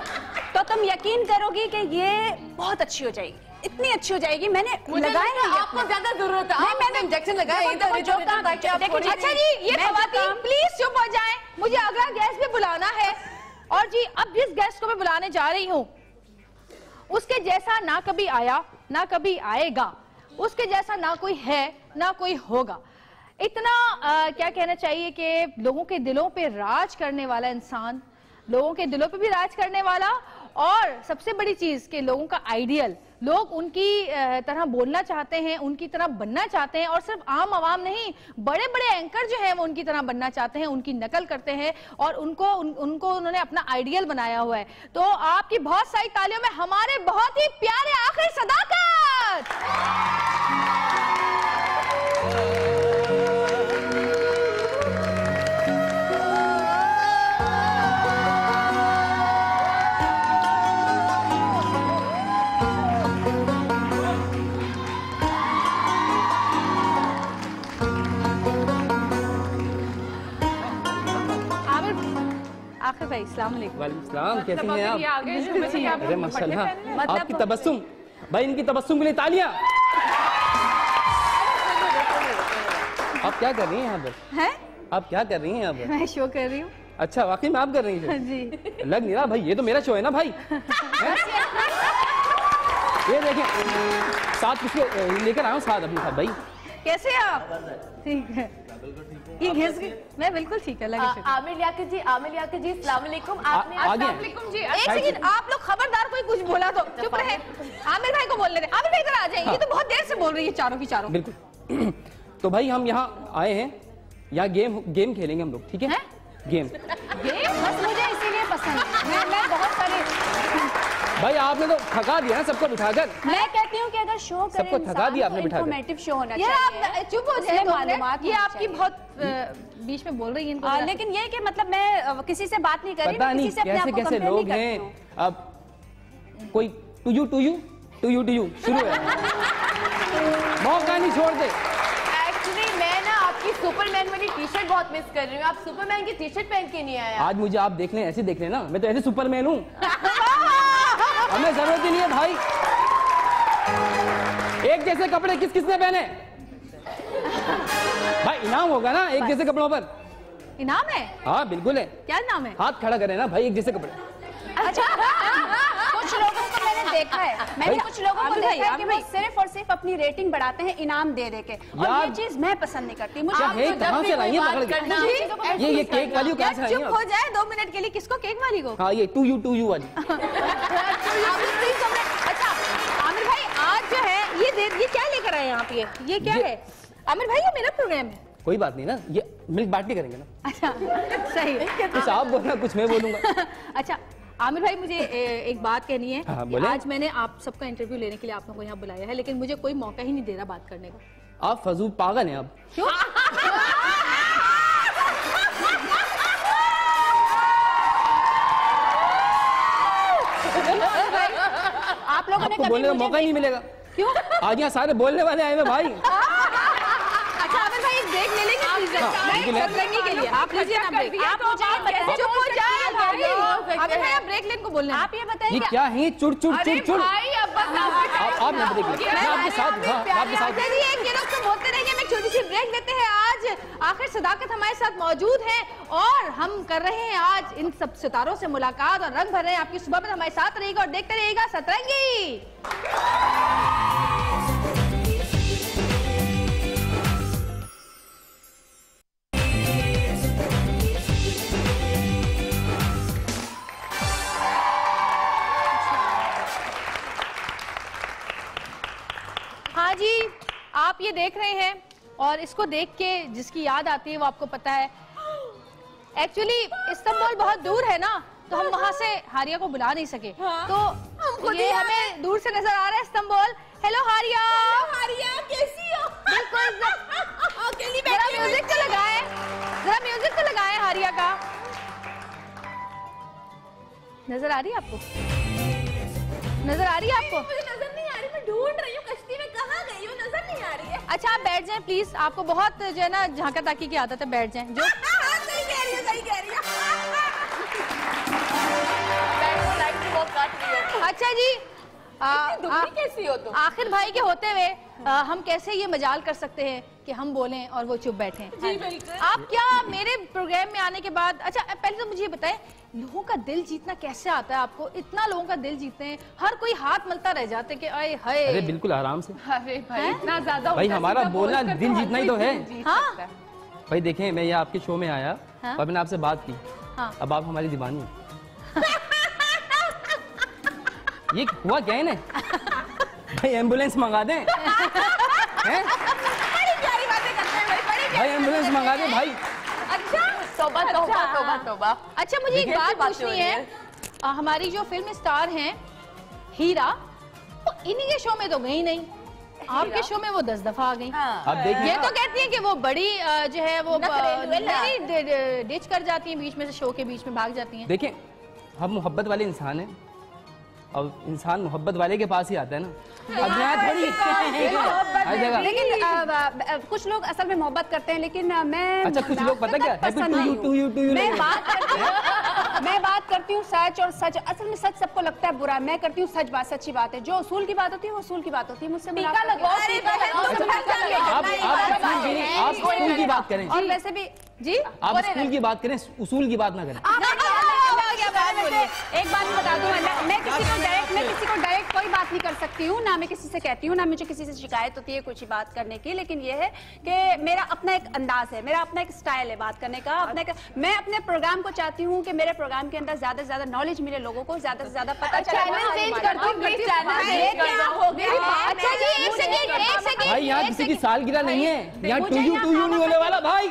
तो तुम यकीन करोगी कि ये बहुत अच्छी हो जाएगी, इतनी अच्छी हो जाएगी। मैंने
मुझे
लगाए
लगता
हैं
है आपको ज्यादा जरूरत है।
नहीं,
मैंने इंजेक्शन लगाए
देखो,
इधर
देखो, जो काम-
ताकि आप
देखो,
थोड़ी
अच्छा जी, ये
मैं जो
खवातीन
काम-
प्लीज चुप हो जाएं, मुझे अगला गेस्ट भी बुलाना है। और जी अब जिस गेस्ट को मैं बुलाने जा रही हूँ उसके जैसा ना कभी आया ना कभी आएगा, उसके जैसा ना कोई है ना कोई होगा। इतना आ, क्या कहना चाहिए कि लोगों के दिलों पे राज करने वाला इंसान, लोगों के दिलों पे भी राज करने वाला, और सबसे बड़ी चीज कि लोगों का आइडियल, लोग उनकी अ, तरह बोलना चाहते हैं, उनकी तरह बनना चाहते हैं, और सिर्फ आम आवाम नहीं, बड़े बड़े एंकर जो हैं वो उनकी तरह बनना चाहते हैं, उनकी नकल करते हैं और उनको उन, उनको उन्होंने अपना आइडियल बनाया हुआ है। तो आपकी बहुत सारी तालियों में हमारे बहुत ही प्यारे आखिर सदाकत।
भाई अस्सलाम वालेकुम।
वालेकुम सलाम, कैसी हैं आप?
ये आ गए जो बच्चे आप
अरे माशाल्लाह,
मतलब
आपकी तबस्सुम, भाई इनकी तबस्सुम के लिए तालियां। आप क्या कर रही हैं यहाँ पर?
हैं?
आप क्या कर रही हैं यहाँ पर?
मैं शो कर रही हूँ।
अच्छा, वाकई में आप कर रही हैं?
जी।
लग नहीं रहा भाई, ये तो मेरा शो है ना भाई। ये देखें, साथ किसको लेकर आया हूँ साथ अपने साथ भाई।
कैसे हैं आप? ठीक है। ये घिस गई। मैं बिल्कुल ठीक है, लगे शुक्र।
आमिर लियाकत जी, आमिर लियाकत जी, अस्सलाम वालेकुम। आपने
आ- आगे हैं।
वालेकुम जी।
एक सेकंड, आप लोग खबरदार कोई कुछ बोला तो चुप रहे। आमिर भाई को बोलने दे। आमिर भाई इधर आ जाइए, ये तो बहुत देर से बोल रही है चारों की चारों।
बिल्कुल। तो भाई हम यहाँ आए हैं, यहाँ गेम गेम खेलेंगे हम लोग, ठीक है? गेम।
बस मुझे इसीलिए पसंद है। मैं मैं बहुत सारे
भाई आपने तो थका दिया ना सबको बिठाकर।
मैं कहती हूँ कि अगर शो करें
सबको थका दिया आपने बिठाकर।
इन्फॉर्मेटिव शो होना
ये
चाहिए।
आप चुप हो
उसमें
जाए,
मालूमात
ये
होनी
आपकी
चाहिए।
बहुत अ, बीच में बोल रही है इनको।
आ, लेकिन ये कि मतलब मैं अ, किसी से बात नहीं कर रही,
पता
मैं
नहीं
किसी से अपने आप
कैसे
को
कैसे
compare
लोग
नहीं
हैं।
करती हूँ।
अब कोई टू यू टू यू टू यू टू यू शुरू है, मौका नहीं छोड़ते।
एक्चुअली मैं ना आपकी सुपरमैन वाली टी शर्ट बहुत मिस कर रही हूँ। आप सुपरमैन की टी शर्ट पहन के नहीं आया।
आज मुझे आप देख लें, ऐसे देख लें ना, मैं तो ऐसे सुपरमैन हूँ। हमें जरूरत ही नहीं है भाई। एक जैसे कपड़े किस किसने पहने? भाई इनाम होगा ना एक जैसे कपड़ों पर?
इनाम है?
हाँ बिल्कुल है।
क्या इनाम है?
हाथ खड़ा करें ना भाई, एक जैसे कपड़े।
अच्छा, कुछ लोगों को मैंने देखा है, मैंने कुछ लोगों को
आमिर भाई,
देखा है कि
आमिर
वो सिर्फ और सिर्फ अपनी रेटिंग बढ़ाते हैं इनाम दे दे के, और
यार-
ये चीज मैं पसंद नहीं करती। मुझे
क्या
आप
है,
तो जब
कहाँ
भी
से
कोई
लाई है
बात
पकड़ के?
करना,
जी?
चीज़ों को
ये ये केक वाली को कहाँ
यार
से लाई
चुप
हैं
हो
आप?
जाए दो मिनट के लिए। किसको? केक वाली को?
हाँ ये टू यू टू यू वाली।
आमिर भाई समझे? अच्छा आमिर भाई आज जो है ये दे, ये क्या लेकर आए आप? ये ये क्या
ये-
है? आमिर भाई ये मेरा प्रोग्राम है।
कोई बात नहीं ना, ये मिल्क पार्टी करेंगे ना।
अच्छा सही है।
कुछ आप बोलना, कुछ मैं बोलूंगा।
अच्छा आमिर भाई मुझे ए, एक बात कहनी है
हाँ,
कि
बोले।
आज मैंने आप सबका इंटरव्यू लेने के लिए आप लोगों को यहाँ बुलाया है, लेकिन मुझे कोई मौका ही नहीं दे रहा बात करने का।
आप फजूल पागल हैं आप।
क्यों?
आप लोगों ने
आपको
कभी
बोलने का
मुझे
मौका ही नहीं मिलेगा।
क्यों?
आज यहाँ सारे बोलने वाले आए हुए भाई।
अच्छा आमिर भाई एक ब्रेक ले लेंगे प्लीज?
हाँ,
नहीं
बिल्कुल है।
सतरंगी के लिए आप लीजिए ना ब्रेक।
आप मुझे ये बताइए,
चुप हो जाए भाई। आमिर भाई आप ब्रेक लेने को बोल रहे हैं।
आप ये बताइए
ये
कि
क्या है? चुड़ चुड़ चुड़ चुड़।
भाई अब बस
आप आप ना ब्रेक लीजिए, मैं आपके साथ हूँ। हाँ, मैं आपके साथ हूँ।
चलिए एक ये लोग तो बोलते रहेंगे, मैं छोटी सी ब्रेक लेते हैं। आज आखिर सदाकत हमारे साथ मौजूद है और हम कर रहे हैं आज इन सब सितारों से मुलाकात और रंग भर रहे हैं। आपकी सुबह में हमारे साथ रहिएगा और देखते रहिएगा सतरंगी। हाँ जी, आप ये देख रहे हैं और इसको देख के जिसकी याद आती है वो आपको पता है। एक्चुअली इस्तांबुल बहुत दूर है ना, तो हम वहाँ से हारिया को बुला नहीं सके।
हाँ,
तो ये हमें दूर से नजर आ रहा है इस्तांबुल। हेलो हारिया।
हारिया कैसी हो?
बिल्कुल।
अकेली
जरा
बैठी हुई।
म्यूजिक तो लगाए, जरा म्यूजिक तो लगाए हारिया का। नजर आ रही है आपको? नजर आ रही है आपको?
मुझे नजर नहीं आ रही, मैं ढूंढ रही हूँ कश्ती में कहाँ गई हूँ, नजर नहीं आ रही है।
अच्छा आप बैठ जाएं प्लीज, आपको बहुत जो है ना झांका ताकी की आदत है, बैठ जाएं। जो
हाँ, सही कह रही हो, सही कह रही हो।
अच्छा जी आ, आ,
कैसी हो तुम?
आखिर भाई के होते हुए आ, हम कैसे ये मजाल कर सकते हैं कि हम बोलें और वो चुप बैठें?
जी बिल्कुल।
आप क्या मेरे प्रोग्राम में आने के बाद, अच्छा पहले तो मुझे ये बताएं लोगों का दिल जीतना कैसे आता है आपको? इतना लोगों का दिल जीतते हैं, हर कोई हाथ मलता रह जाते कि आए हाय।
अरे बिल्कुल आराम से
अरे भाई इतना ज्यादा
भाई,
उल्टा
हमारा
सीधा
बोलना
बोलकर
दिल
तो
जीतना ही
हर
तो
कोई
है।
दिल जीत
हाँ।
सकता है।
भाई देखें, मैं यहाँ आपके शो में आया
हाँ?
और मैंने आपसे बात की।
हाँ।
अब आप हमारी दीवानी हो। ये हुआ क्या है ना? भाई एम्बुलेंस मंगा दें। हैं?
बड़ी प्यारी बातें करते हैं भाई, बड़ी
भाई एम्बुलेंस मंगा दें भाई।
अच्छा
तौबा तौबा तौबा तौबा।
अच्छा मुझे एक
देखिए,
बात
ऐसी बातें
पूछनी
हो रही
है।
है।
आ, हमारी जो फिल्म स्टार हैं हीरा, वो इन्हीं के शो में तो गई नहीं, आपके शो में वो दस दफा आ गई।
अब देखिए
ये
ना,
तो कहती है कि वो बड़ी आ, जो है वो
नखरेलू है ना।
नहीं, डि- डि- डिच कर जाती हैं बीच में से, शो के बीच में भाग जाती हैं।
देखें हम मोहब्बत वाले इंसान हैं और इंसान मोहब्बत वाले के पास ही आता है ना। अब यहाँ थोड़ी हर जगह।
लेकिन आ, आ, कुछ लोग असल में मोहब्बत करते हैं, लेकिन आ, मैं
अच्छा कुछ लोग पता क्या, हैप्पी
पसंद
टू
नहीं
यू
हूँ।
टू यू टू यू।
मैं बात करती हूँ मैं बात करती हूँ सच, और सच असल में सच सबको लगता है बुरा, मैं करती हूँ सच बात, सच्ची बात है। जो उसूल की बात होती है वो उसूल की बात होती है। मुझसे
टीका लगवाओ, टीका लगाओ।
आप आप स्कूल की बात करें।
और वैसे भी जी
आप स्कूल की बात करें, उसूल की बात ना करें।
एक बात बता दूं, मैं किसी को डायरेक्ट मैं किसी को डायरेक्ट कोई बात नहीं कर सकती हूँ, ना मैं किसी से कहती हूँ, ना मुझे किसी से शिकायत होती है कुछ बात करने की। लेकिन ये है कि मेरा अपना एक अंदाज है, मेरा अपना एक स्टाइल है बात करने का। अपने मैं अपने प्रोग्राम को चाहती हूँ कि मेरे प्रोग्राम के अंदर ज्यादा से ज्यादा नॉलेज मिले, लोगों को ज्यादा से ज्यादा पता चले।
चैनल चेंज कर दो प्लीज, चैनल चेंज कर दो।
अच्छा जी एक सेकंड एक सेकंड
भाई यहाँ किसी की सालगिरह नहीं है, यहाँ टू यू टू यू नहीं होने वाला भाई।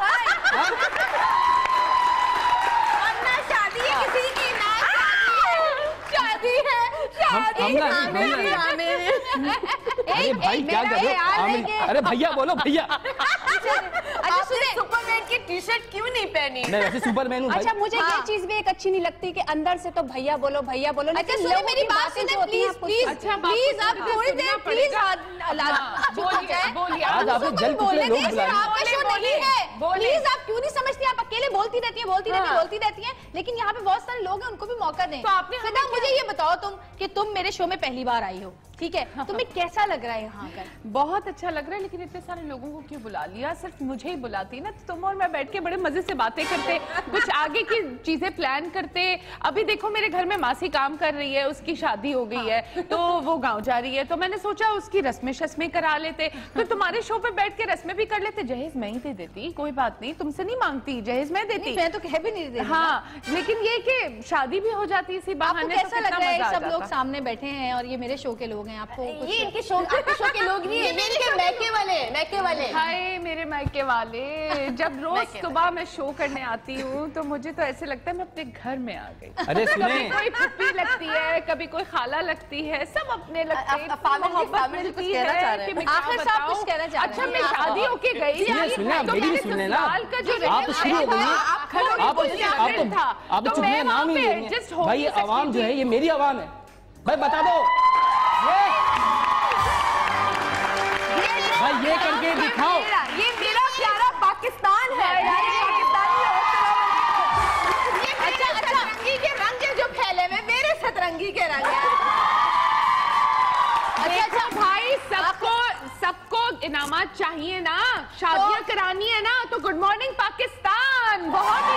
शादी है किसी की, ना शादी है, शादी है।
अरे भाई क्या कर रहे हो? अरे भैया बोलो भैया।
अच्छा सुने, सुपरमैन की टी शर्ट क्यों नहीं पहनी?
मैं वैसे सुपरमैन हूँ।
अच्छा मुझे ये चीज भी एक अच्छी नहीं लगती कि अंदर से तो भैया बोलो भैया बोलो, लेकिन
सुनिए मेरी बात सुनिए प्लीज प्लीज प्लीज आप थोड़ी देर प्लीज
बोलिए। आज आपने जल कुचले लोग बुलाए।
आपका शो नहीं है, प्लीज आप क्यों नहीं समझती? आप अकेले बोलती रहती हैं बोलती रहती हैं बोलती रहती हैं, लेकिन यहाँ पे बहुत सारे लोग हैं, उनको भी मौका दें।
तो आपने
फिदा मुझे ये बताओ तुम कि तुम मेरे शो में पहली बार आई हो, ठीक है, तुम्हें कैसा लग रहा है यहाँ पर?
बहुत अच्छा लग रहा है, लेकिन इतने सारे लोगों को क्यों बुला लिया? सिर्फ मुझे ही बुलाती ना तो तुम और मैं बैठ के बड़े मजे से बातें करते, कुछ आगे की चीजें प्लान करते। अभी देखो मेरे घर में मासी काम कर रही है, उसकी शादी हो गई है, तो वो गांव जा रही है, तो मैंने सोचा उसकी रस्में शस्में करा लेते, तो तुम्हारे शो पे बैठ के रस्में भी कर लेते। जहेज मैं ही दे देती, कोई बात नहीं, तुमसे नहीं मांगती, जहेज मैं देती।
मैं तो कह भी नहीं देती।
हाँ, लेकिन ये कि शादी भी हो जाती इसी बहाने।
आपको कैसा लग रहा है? सब लोग सामने बैठे हैं और ये मेरे शो के लोग हैं, आपको
ये इनके शो आपके शो के लोग नहीं है, ये इनके मैके वाले मैके वाले।
हाय मेरे मैके वाले, जब रोज सुबह मैं शो करने आती हूँ तो मुझे तो ऐसे लगता है मैं अपने घर में आ गई।
अरे सुने,
कभी कोई पुप्पी लगती है, कभी कोई खाला लगती है, सब अपने लगते हैं, मोहब्बत मिलती है कि मैं क्या बताऊं। अच्छा मैं शादी होके गई
सुनिए मेरी भी सुन लेना। आप शुरू हो गई, आप आप चुप में नाम ही नहीं। भाई आवाम जो है ये मेरी आवाम है, भाई बता दो भाई, ये करके दिखाओ।
ये मेरा प्यारा पाकिस्तान है। अच्छा अच्छा रंगी के रंग है जो फैले हुए, मेरे सतरंगी के रंग है।
अच्छा अच्छा भाई, सबको सबको इनामात चाहिए ना, शादियां करानी है ना, तो गुड मॉर्निंग पाकिस्तान। बहुत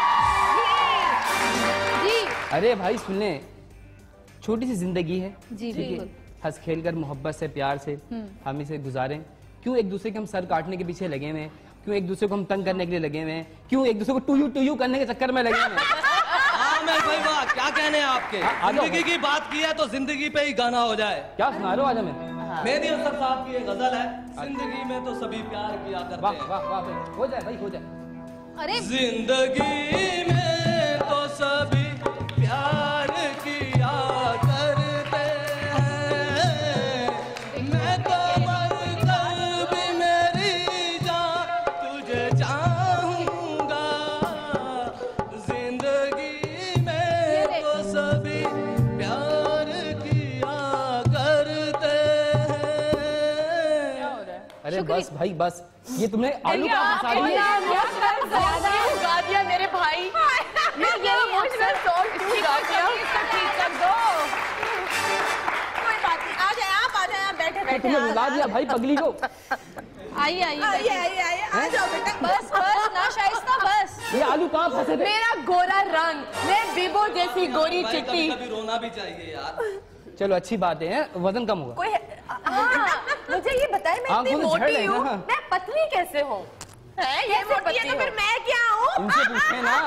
ही
जी।
अरे भाई सुन ले, छोटी सी जिंदगी है
जी
ठीक है,
बिल्कुल।
हंस खेल कर मोहब्बत से प्यार से हम इसे गुजारें। क्यों एक दूसरे के हम सर काटने के पीछे लगे हुए हैं? क्यों एक दूसरे को हम तंग करने के लिए लगे हुए हैं? क्यों एक दूसरे को टू यू टू यू करने के चक्कर में लगे हुए हैं?
हाँ मैं भाई वाह, क्या कहने हैं आपके?
हाँ, आ जाओ।
जिंदगी की बात की है तो जिंदगी पे ही गाना हो जाए।
क्या सुना रहे हो आज हमें?
मेहदी हसन साहब की एक गजल है, जिंदगी में तो सभी प्यार किया करते
वाह
हैं।
वाह वाह भाई, हो जाए भाई हो जाए।
अरे
जिंदगी में तो सभी प्यार किया करते हैं, मैं तो मरकर भी मेरी जान तुझे चाहूंगा। जिंदगी में तो सभी प्यार किया करते हैं।
अरे बस भाई बस, ये तुमने आलू का मसाला
गा दिया मेरे भाई, मैं ये इमोशनल सॉन्ग क्यों गा दिया? ठीक कर दो, कोई बात नहीं, आ जाए आप, आ जाए आप, बैठे बैठे
तुमने बुला दिया भाई पगली को।
आइए आइए
आइए आइए आइए, आ जाओ बेटा।
बस बस ना शाइस्ता बस।
ये आलू कहाँ फंसे थे?
मेरा गोरा रंग, मैं बिबो जैसी गोरी
भाई
चिट्टी।
कभी कभी रोना भी चाहिए यार।
चलो अच्छी बात है, वजन कम होगा।
कोई हाँ, मुझे ये बताए मैं इतनी
आंखों से झड़
मोटी
रही
हूँ,
ना।
मैं पतली कैसे हूँ? है ये मोटी है तो फिर मैं क्या हूँ?
इनसे पूछे ना।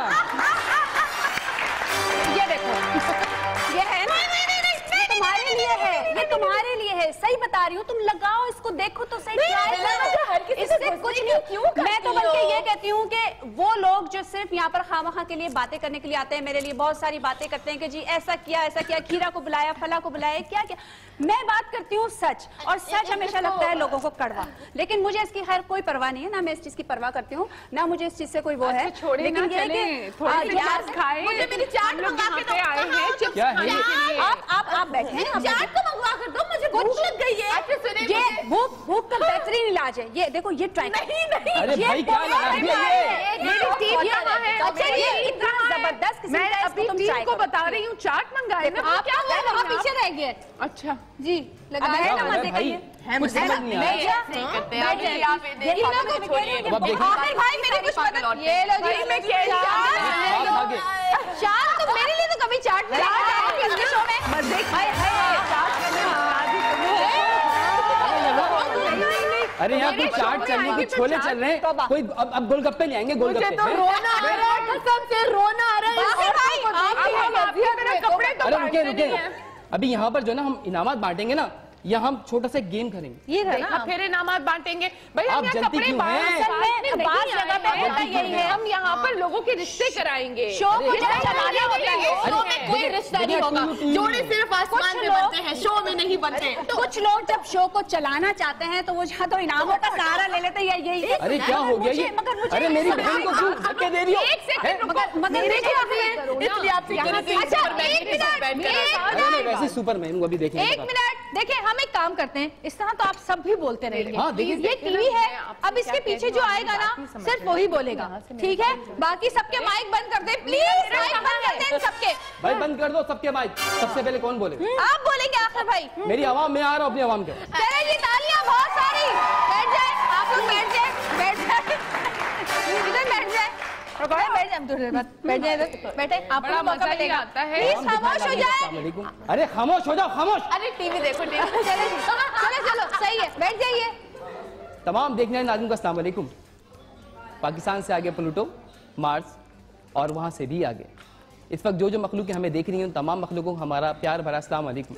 ये देखो, ये है ना, तुम्हारे लिए है, ये तुम्हारे लिए है, सही बता रही हूँ। तुम लगाओ इसको, देखो तो सही।
हर किसी से
इससे कुछ नहीं,
क्यों
मैं तो
करती
बल्कि
हो?
ये कहती हूँ कि वो लोग जो सिर्फ यहाँ पर खामखा के लिए बातें करने के लिए आते हैं, मेरे लिए बहुत सारी बातें करते हैं कि जी ऐसा किया ऐसा किया, खीरा को बुलाया, फला को बुलाया, क्या क्या। मैं बात करती हूँ सच, और सच हमेशा लगता है लोगों को कड़वा, लेकिन मुझे इसकी खैर कोई परवाह नहीं है, ना मैं इस चीज की परवाह करती हूँ, ना मुझे इस चीज से कोई वो है।
छोड़िए ना,
लेकिन ये है
चले
कि
थोड़ी
हाँ,
सी
यार,
चाट खाए।
मुझे मेरी चाट
हम लोग
मंगा
यहाँ
के
पे
दो।
आए हैं चिप्स
क्या है
खाने
ये?
के लिए।
आप आप आप बैठे हैं, आप
चाट को मंगवा कर दो, मुझे भूख लग गई है। अच्छा सुनिए,
ये भूख भूख का बेहतरीन इलाज है ये, देखो ये ट्राई।
नहीं नहीं,
अरे भाई क्या लगा दिया ये?
मेरी टीम यहाँ है।
अच्छा ये इतना जबरदस्त किस्म
मैं
का
अपनी
तुम
टीम
try
को
करो।
बता रही हूँ, चाट मंगाए ना।
आप क्या हुआ, वहाँ पीछे रह गए।
अच्छा
जी
अब
लगाए
है
ना
ना
मजे
मजे
का
का
ये।
ये।
कुछ समझ नहीं आ रहा।
नहीं करते हैं अभी आप ये
ये
देखो,
लोगों को
छोड़िए।
अब आप देखिए।
आखिर भाई मेरे कुछ पता, ये लो जी मैं
आप आगे।
चाट तो मेरे लिए तो कभी चाट नहीं लाया किसके शो में।
मजे हाय हाय चाट करने
अरे यहाँ कोई चाट चल रही है, कुछ छोले चल रहे हैं, कोई अब अब गोलगप्पे ले आएंगे, गोलगप्पे
तो
हैं?
रोना आ रहा है, कसम से रोना आ रहा है।
बाकी भाई, आप
आपके मेरे कपड़े तो
अरे रुके
बांटते
रुके,
नहीं हैं।
अभी यहाँ पर जो ना हम इनामात बांटेंगे ना, या हम छोटा सा गेम करेंगे।
ये रहा
देखा
ना
फिर इनामात बांटेंगे भाई।
आप
हम यहाँ
जलती
कपड़े
क्यों
बांटने
हैं?
बांटने नहीं
बात जगह पे
आए हैं।
होता यही है।
हम यहाँ पर लोगों के रिश्ते कराएंगे।
शो को जब चलाना होता है
शो में कोई रिश्ता नहीं होगा, जोड़े सिर्फ आसमान में बनते हैं, शो में नहीं बनते।
तो कुछ लोग जब शो को चलाना चाहते हैं तो वो जहाँ तो इनामों का सहारा ले लेते हैं, यही है।
अरे क्या हो गया ये?
मगर मुझे
अरे मेरी बहन को क्यों धक्के दे रही हो?
एक सेकंड रुको,
मगर देखो
इसलिए आपसे
यहाँ
करी
से-
थी
अच्छा,
सुपर मैन
एक
की
मिनट,
सुपर मैन
एक
का।
अरे मैं वैसे सुपरमैन हूँ, अभी देखेंगे।
एक मिनट देखिए, हम एक काम करते हैं, इस तरह तो आप सब भी बोलते रहेंगे।
हाँ, देखिए।
ये टीवी है, अब इसके पीछे जो आएगा ना सिर्फ वही बोलेगा, ठीक है? बाकी सबके माइक बंद कर दे प्लीज, माइक बंद कर दे सबके।
भाई बंद कर दो सबके माइक। सबसे पहले कौन बोले?
आप बोलेंगे आखिर भाई।
मेरी आवाम, मैं आ रहा हूँ अपनी आवाम के।
चले जी, तालियां बहुत सारी। बैठ जाए आप लोग, बैठ जाए, बैठ जाए इधर बैठ जाए, बैठ जाए थोड़ी देर बाद, बैठ जाए इधर, बैठे। आपको
बड़ा
मौका
मजा ही
मिलेगा।
आता है।
प्लीज खामोश हो जाए।
अस्सलाम वालेकुम। अरे खामोश हो जाओ, खामोश।
अरे टीवी देखो, टीवी।
चले जी, चलो चलो सही है, बैठ जाइए।
तमाम देखने वाले नाज़रीन को अस्सलाम वालेकुम। पाकिस्तान से आगे प्लूटो, मार्स और वहाँ से भी आगे इस वक्त जो जो मखलूक हमें देख रही हैं, उन तमाम मखलूकों को हमारा प्यार भरा अस्सलाम वालेकुम।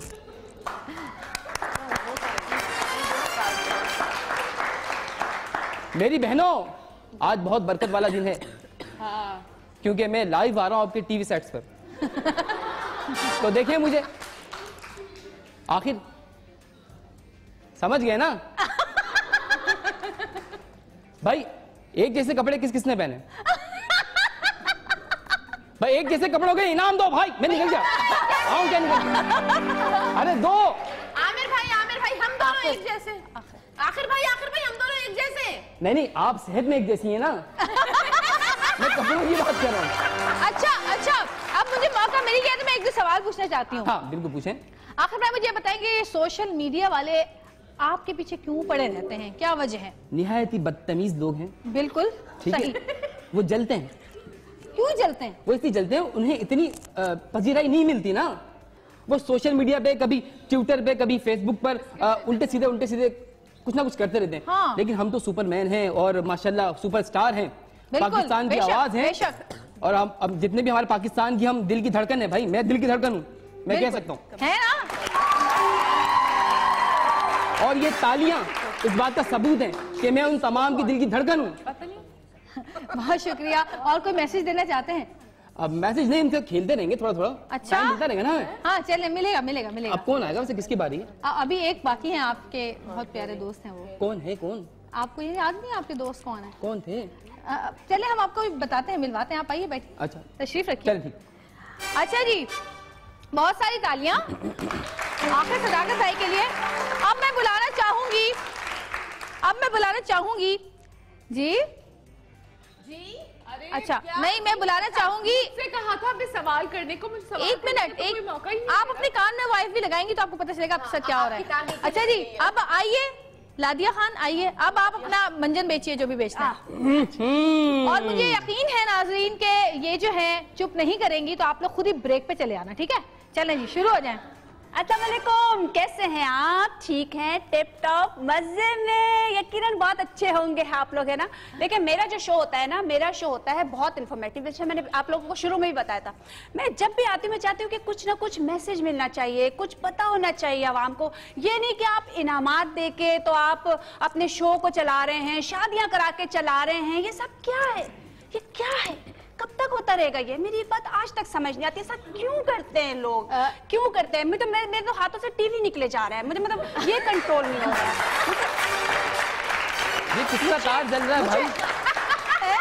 मेरी बहनों, आज बहुत बरकत वाला दिन है, क्योंकि मैं लाइव आ रहा हूँ आपके टीवी सेट्स पर। तो देखें मुझे, आखिर समझ गए ना भाई? एक जैसे कपड़े किस किसने पहने? भाई एक जैसे कपड़ों के इनाम दो भाई, मैं निकल गया। आऊं क्या निकल? अरे दो।
आमिर भाई, आमिर भाई, हम दोनों एक जैसे। आखिर भाई, आखिर भाई, हम दोनों एक जैसे।
नहीं नहीं, आप सेहत में एक जैसी है ना। मैं कपड़ों की बात कर रहा हूँ।
अच्छा अच्छा, अब मुझे मौका मिल गया तो मैं एक दो सवाल पूछना चाहती हूँ।
हाँ बिल्कुल पूछें।
आखिर भाई मुझे बताएंगे, ये सोशल मीडिया वाले आपके पीछे क्यों पड़े रहते हैं, क्या वजह है?
निहायत ही बदतमीज लोग हैं।
बिल्कुल
ठीक
सही।
है, वो जलते हैं।
क्यों जलते हैं?
वो इसलिए जलते हैं, उन्हें इतनी अ, पजीराई नहीं मिलती ना। वो सोशल मीडिया पे, कभी ट्विटर पे, कभी फेसबुक पर अ, उल्टे सीधे उल्टे सीधे कुछ ना कुछ करते रहते हैं।
हाँ।
लेकिन हम तो सुपरमैन हैं और माशाल्लाह सुपरस्टार हैं,
बिल्कुल,
पाकिस्तान की
बेशक,
आवाज है।
बेशक।
और हम अब जितने भी हमारे पाकिस्तान की, हम दिल की धड़कन है भाई। मैं दिल की धड़कन हूँ, मैं कह सकता हूँ।
है ना?
और ये तालियां इस बात का सबूत है कि मैं उन तमाम की दिल की धड़कन हूँ।
बहुत शुक्रिया। और कोई मैसेज देना चाहते हैं?
अब मैसेज नहीं, इनसे खेलते रहेंगे थोड़ा थोड़ा।
अच्छा।
टाइम मिलता रहेगा ना हमें।
हाँ चले, मिलेगा मिलेगा मिलेगा।
अब कौन आएगा वैसे, किसकी बारी है?
अ- अभी एक बाकी है, आपके बहुत प्यारे दोस्त हैं वो।
कौन है? कौन
आपको ये याद नहीं, आपके दोस्त कौन है?
कौन थे?
अ, चले हम आपको बताते हैं, मिलवाते हैं। आप आइए, बैठिए,
अच्छा
तशरीफ रखिए।
चल ठीक।
अच्छा जी, बहुत सारी तालियां आखिर सदाकत भाई के लिए। अब मैं बुलाना चाहूंगी, अब मैं बुलाना चाहूंगी जी
जी, अरे
अच्छा
क्या?
नहीं, मैं बुलाना चाहूंगी।
से कहा था अभी सवाल करने को, मुझे सवाल
एक
करने
मिनट,
का कोई
एक
मौका ही नहीं
आप अपने कान में वाइफ भी लगाएंगी तो आपको पता चलेगा आपके साथ क्या हो रहा
आपकी तारीफ
है।
की
अच्छा जी,
जाती है।
अब आइए लादिया खान, आइए। अब आप अपना मंजन बेचिए जो भी बेचना है। और मुझे यकीन है नाजरीन के ये जो है चुप नहीं करेंगी, तो आप लोग खुद ही ब्रेक पे चले आना, ठीक है? चलें जी, शुरू हो जाएं।
अस्सलाम वालेकुम, कैसे हैं आप? ठीक हैं, टिप टॉप, मजे में। यकीनन बहुत अच्छे होंगे आप लोग, है ना? लेकिन मेरा जो शो होता है ना, मेरा शो होता है बहुत इन्फॉर्मेटिव। जैसे मैंने आप लोगों को शुरू में ही बताया था, मैं जब भी आती हूँ मैं चाहती हूँ कि कुछ ना कुछ मैसेज मिलना चाहिए, कुछ पता होना चाहिए आवाम को। ये नहीं कि आप इनामात दे के तो आप अपने शो को चला रहे हैं, शादियां करा के चला रहे हैं। ये सब क्या है? ये क्या है? कब तक होता रहेगा ये? मेरी एक बात आज तक समझ नहीं आती, ऐसा क्यों करते हैं लोग? क्यों करते हैं? मुझे तो मेरे, मेरे तो हाथों से टीवी निकले जा रहा है, मुझे मतलब ये कंट्रोल नहीं हो रहा है।
ये किसका तार जल रहा है भाई?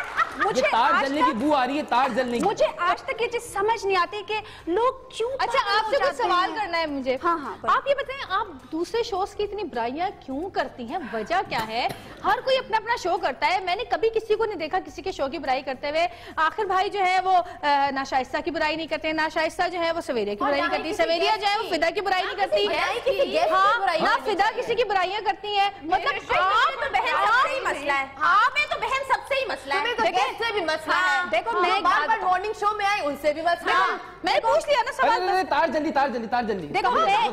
मुझे
तार
आज
जलने की बू आ रही है, तार जलने की।
मुझे आज तक ये चीज समझ नहीं आती कि लोग क्यों।
अच्छा, आपसे कुछ सवाल करना है मुझे।
हाँ हाँ,
आप ये बताएं, आप दूसरे शोज की इतनी बुराइयां क्यों करती हैं? वजह क्या है? हर कोई अपना अपना शो करता है, मैंने कभी किसी को नहीं देखा किसी के शो की बुराई करते हुए। आखिर भाई जो है वो ना शाइस्ता की बुराई नहीं करते, ना शाइस्ता जो है वो सवेरिया की बुराई नहीं करती, सवेरिया जो है वो फिदा की बुराई नहीं करती, हाँ ना फिदा किसी की बुराइयां करती है। मतलब
आप तो बहन सबसे ही मसला है, आप में तो बहन सबसे ही मसला है,
से भी मसला है।
देखो मैं
बार बार मॉर्निंग शो में आए, उनसे भी मसला है।
मैंने पूछ लिया ना सवाल।
अरे तार जल्दी, तार जल्दी, तार जल्दी।
देखो मैं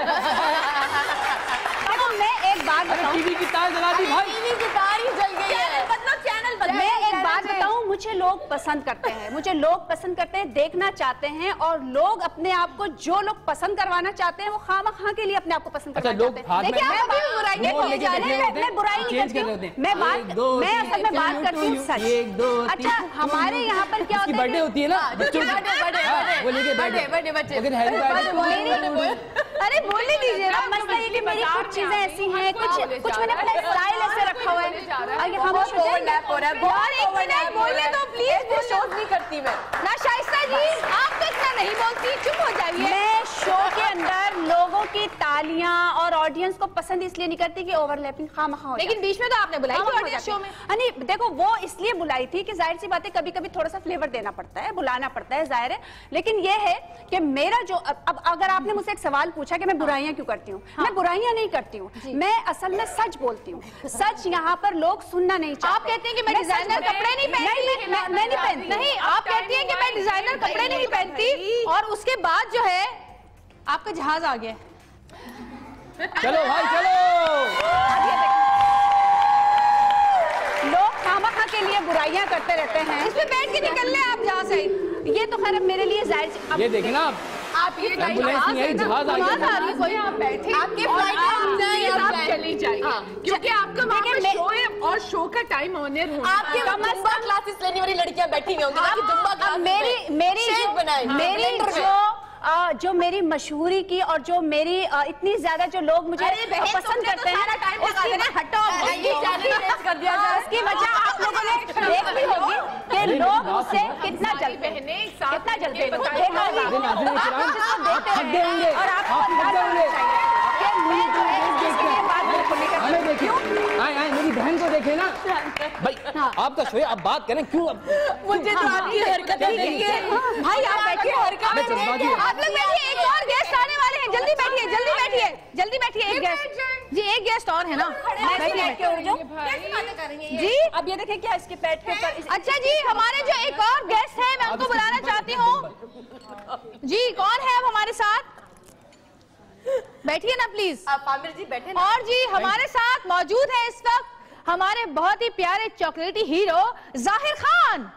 देखो मैं एक बात बताऊं,
टीवी की तार जला दी भाई।
टीवी की तार ही जल गई है।
बदलो चैनल बदलो।
मैं एक बात बताऊं, मुझे लोग पसंद करते हैं, मुझे लोग पसंद करते हैं, देखना चाहते हैं, और लोग अपने आप को जो लोग पसंद करवाना चाहते हैं वो खामखा के लिए अपने आप को पसंद
अच्छा,
करवाना
लोग
चाहते
हाथ
हैं।
में-
देखिए आप अभी भी बुराई नहीं
वो
करते
लेके
जा रहे
बैठे
हैं,
होते हैं,
मैं बुराई नहीं
चेंज
करती
कर
हूं,
रहे होते हैं।
मैं बात
एक, दो,
मैं
तीन,
असल में बात
एक,
करती हूँ
दो,
सच।
एक, दो,
अच्छा,
तीन,
हमारे यहाँ पर क्या
उसकी
होता है
बर्थडे होती है ना बच्चों की, हाँ, वो लेके बैठे
बर्थडे बच्चे
लेकिन हैप्पी बर्थडे।
अरे बोलने दीजिए ना।
अब मसला ये कि मेरी कुछ चीजें ऐसी हैं, कुछ कुछ मैंने अपना स्टाइल ऐसे रखा हुआ है। आगे हम
ओवरलैप हो रहा है,
यार एक मिनट बोलने तो प्लीज।
शोज नहीं करती मैं।
ना शाइस्ता जी, आप तो इतना नहीं बोलती, चुप हो जाइए।
मैं शो के अंदर लोगों की तालियां और ऑडियंस को पसंद इसलिए नहीं करती कि ओवरलैपिंग खामखा हो जाए।
लेकिन बीच में तो आपने बुलाई थी ऑडियंस शो में।
नहीं देखो, वो इसलिए बुलाई थी कि जाहिर सी बात है कभी कभी थोड़ा सा फ्लेवर देना पड़ता है, बुलाना पड़ता है, जाहिर है। लेकिन ये है कि मेरा जो अब, अब अगर आपने मुझसे एक सवाल पूछा कि मैं बुराइयां क्यों करती हूँ, मैं बुराइयां नहीं करती हूँ, मैं असल में सच बोलती हूँ। सच यहाँ पर लोग सुनना नहीं चाहते।
आप कहते हैं कि मैं डिजाइनर कपड़े नहीं पहनती,
मैं मैं नहीं पहनती।
नहीं, आप कहती हैं कि मैं डिजाइनर कपड़े नहीं पहनती, और उसके बाद जो है आपका जहाज आ गया।
चलो भाई चलो।
लोग खामखा के लिए बुराइयां करते रहते हैं।
इस पे बैठ के निकल ले आप जहाँ से।
ये तो खैर अब मेरे लिए जाहिर अब
ये देखे ना आप,
आप ये
एम्बुलेंस नहीं आई, जहाज आ
आवाज
गया।
आ रही है कोई। आप बैठे,
आपके फ्लाइट आप जाएं, आप जाएं।
चली जाइए, क्योंकि आपका वहाँ पे
मैं-
शो है और शो का टाइम ऑनर होना
आपके जुम्बा क्लासेस लेने वाली लड़कियां बैठी हुई होंगी ताकि जुम्बा
अब
क्लासेस
मेरी
में
मेरी
शेक
जो
बनाए,
मेरी
ब्लेंडर में।
जो आ, जो मेरी मशहूरी की और जो मेरी आ, इतनी ज्यादा जो लोग मुझे
अरे बहन,
पसंद
तुमने तो
करते
सारा
हैं,
टाइम लगा
उसकी
देना।
हटो
ये चैनल चेंज कर दिया जाए।
उसकी वजह आप लोगों ने देखी होगी कि लोग मुझसे कितना जलते हैं, कितना जलते हैं। देखा होगा।
अरे नाज़रीन
आप
इकराम,
जिसको देखते
आप थक गए होंगे,
हैं और आपको
आप थक गए होंगे।
कि मैं जो है इसके लिए बात बिल्कुल नहीं
हमें
करती।
देखिए, आए आए मेरी बहन को देखे ना भाई, आपका शो है, आप बात करें क्यों?
मुझे तो आपकी हरकतें देखिए।
भाई आप बैठिए,
मैं जज्बाती हूँ।
आप लोग बैठिए, एक और गेस्ट आने वाले हैं, जल्दी बैठिए, जल्दी बैठिए, जल्दी बैठिए। एक गेस्ट जी, एक गेस्ट और है ना, बैठिए जी।
अब ये देखें क्या इसके पेट के ऊपर इस-
अच्छा जी, हमारे जो एक और गेस्ट है मैं उनको बुलाना चाहती हूँ जी। कौन है अब हमारे साथ? बैठिए ना प्लीज।
आप आमिर जी बैठे ना।
और जी हमारे साथ मौजूद है इस वक्त हमारे बहुत ही प्यारे चॉकलेटी हीरो जाहिर खान।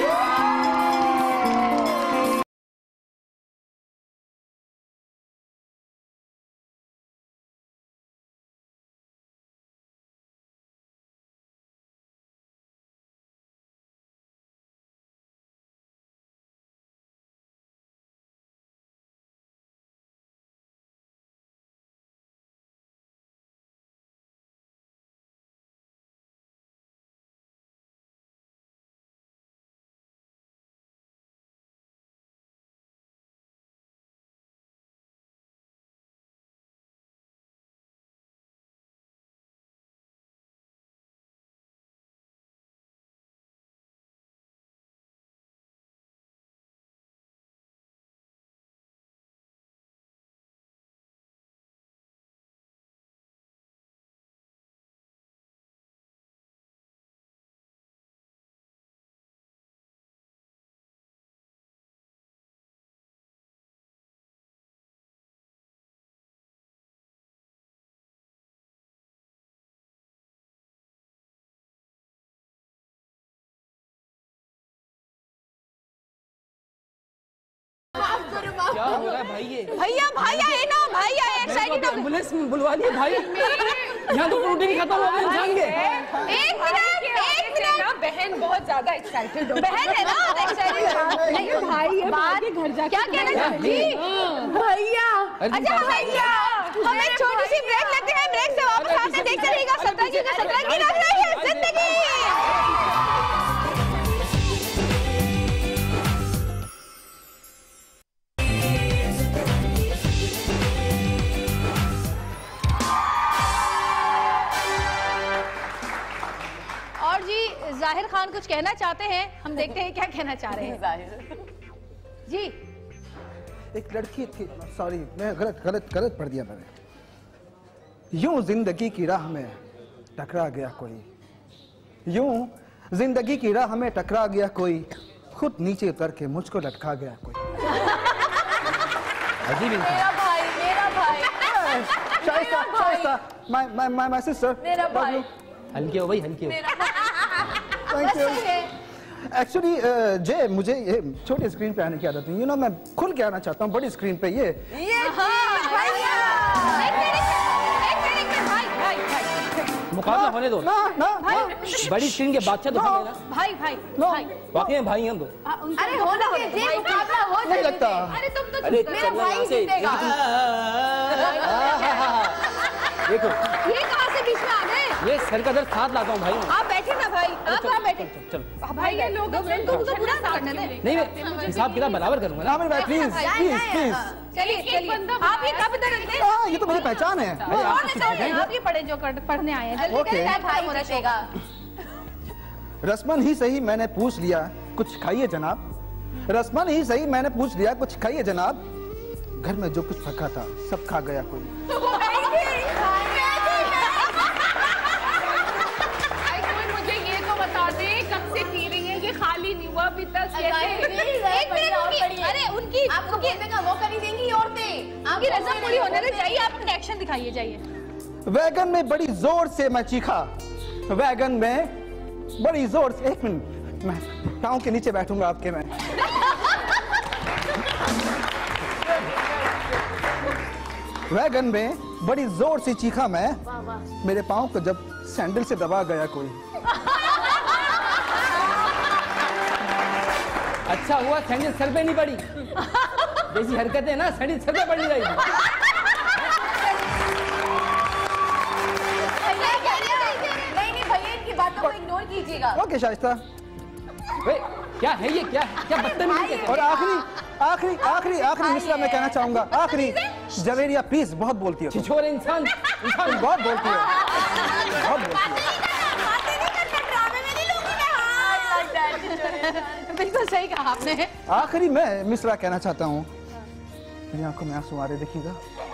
क्या हो रहा है भाई? ये
भैया भाई आए ना, भाई आए, एक्साइटेड हो।
एम्बुलेंस बुलवा दिए भाई। यहाँ तो प्रोटीन खत्म हो गए इंसान के।
एक मिनट, एक मिनट।
बहन बहुत ज्यादा एक्साइटेड हो।
बहन है ना एक्साइटेड। नहीं भाई बात घर जाके क्या कह रहे हैं जी?
भैया
अच्छा भैया, हम एक छोटी सी ब्रेक लेते हैं, ब्रेक से वापस आते हैं। देखते रहिएगा सतरंगी का सतरंगी लग रही है जिंदगी। जाहिर खान कुछ कहना चाहते हैं, हम देखते हैं क्या कहना चाह रहे हैं। जी
एक लड़की थी, सॉरी मैं गलत गलत गलत पढ़ दिया मैंने। यूं जिंदगी की राह में टकरा गया कोई, यूं जिंदगी की राह में टकरा गया कोई, खुद नीचे उतर के मुझको लटका गया कोई।
अजीब इंसान।
मेरा भाई, मेरा भाई,
Shaista, Shaista, my my my my sister,
मेरा भाई,
हल्के हो भाई, हल्के हो।
Thank you. एक्चुअली जय, मुझे ये छोटी स्क्रीन पे आने की आदत है, यू नो मैं खुल के आना चाहता हूँ बड़ी स्क्रीन पे। ये
ये
मुकाबला होने दो
ना ना
बड़ी स्क्रीन के बादशाह तो बनेगा।
भाई भाई
नो
वाकई में भाई हम दो।
अरे होना दीजिए, मुकाबला हो
नहीं लगता।
अरे तुम तो
अरे
मेरा भाई जीतेगा।
देखो
ये कहाँ से बीच में आ गए?
ये सर का दर्द साथ लाता हूँ भाई मैं।
आप बैठे ना भाई, आप आप बैठे।
चलो
भाई ये लोग उनको उनको पूरा करने दे।
नहीं मैं हिसाब किताब बराबर करूंगा ना।
ना मेरे भाई प्लीज प्लीज प्लीज।
चलिए चलिए, आप ये कब इधर रहते हैं?
हाँ ये तो मेरी पहचान है।
अरे आप कुछ
चलिए, आप ये पढ़े जो कर- पढ़ने आए हैं, जल्दी
Okay.
करें, टाइम
भाई
खत्म हो रहा है।
जीतेगा।
रसमन ही सही मैंने पूछ लिया कुछ खाइए जनाब, रसमन ही सही मैंने पूछ लिया कुछ खाइए जनाब, घर में जो कुछ पका था सब खा गया कोई।
कोई मुझे ये तो बता दे कब से पी रही है, ये खाली नहीं हुआ अभी तक।
एक मिनट उनकी, अरे उनकी
आपको बोलने का मौका नहीं देंगी औरतें।
आपकी रस्म पूरी होने दे, चाहिए आप उनका एक्शन दिखाइए, जाइए।
वैगन में बड़ी जोर से मैं चीखा, वैगन में बड़ी जोर से, एक मिनट मैं पाँव के नीचे बैठूंगा आपके मैं। वैगन में बड़ी जोर से चीखा मैं, मेरे पाँव को जब सैंडल से दबा गया कोई।
अच्छा हुआ सैंडल सर पे नहीं पड़ी। जैसी हरकतें ना सैंडल सर पे पड़ जाएगी।
नहीं नहीं भैया, इनकी बातों को इग्नोर कीजिएगा।
ओके शाइस्ता।
वे, क्या है ये, क्या क्या बदतमीजी है?
और आखिरी आखिरी आखिरी आखिरी मिसरा मैं कहना चाहूंगा, आखिरी जवेरिया प्लीज बहुत बोलती हो तुम।
छिछोरे इंसान इंसान
बहुत बोलती हो, बहुत बोलती हो।
बिल्कुल सही कहा आपने।
आखिरी मैं मिसरा कहना चाहता हूँ, मेरी आंखों में आंसू आ रहे देखिएगा।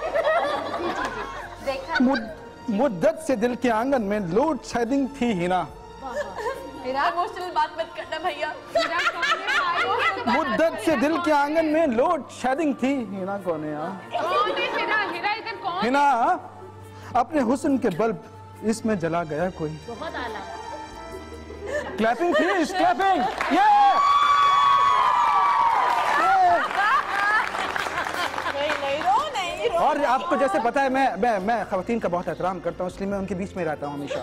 मुद- मुद्दत से दिल के आंगन में लोड शेडिंग थी हिना,
इमोशनल बात मत करना भैया।
मुद्दत से दिल के आंगन में लोड शेडिंग थी हिना। कौन है यार?
कौन है हिरा? हिरा इधर कौन?
हिना अपने हुस्न के बल्ब इसमें जला गया कोई।
बहुत आला।
Clapping please, clapping. ये और आपको जैसे पता है मैं मैं मैं खवातीन का बहुत एहतराम करता हूँ, इसलिए मैं उनके बीच में रहता हूँ हमेशा।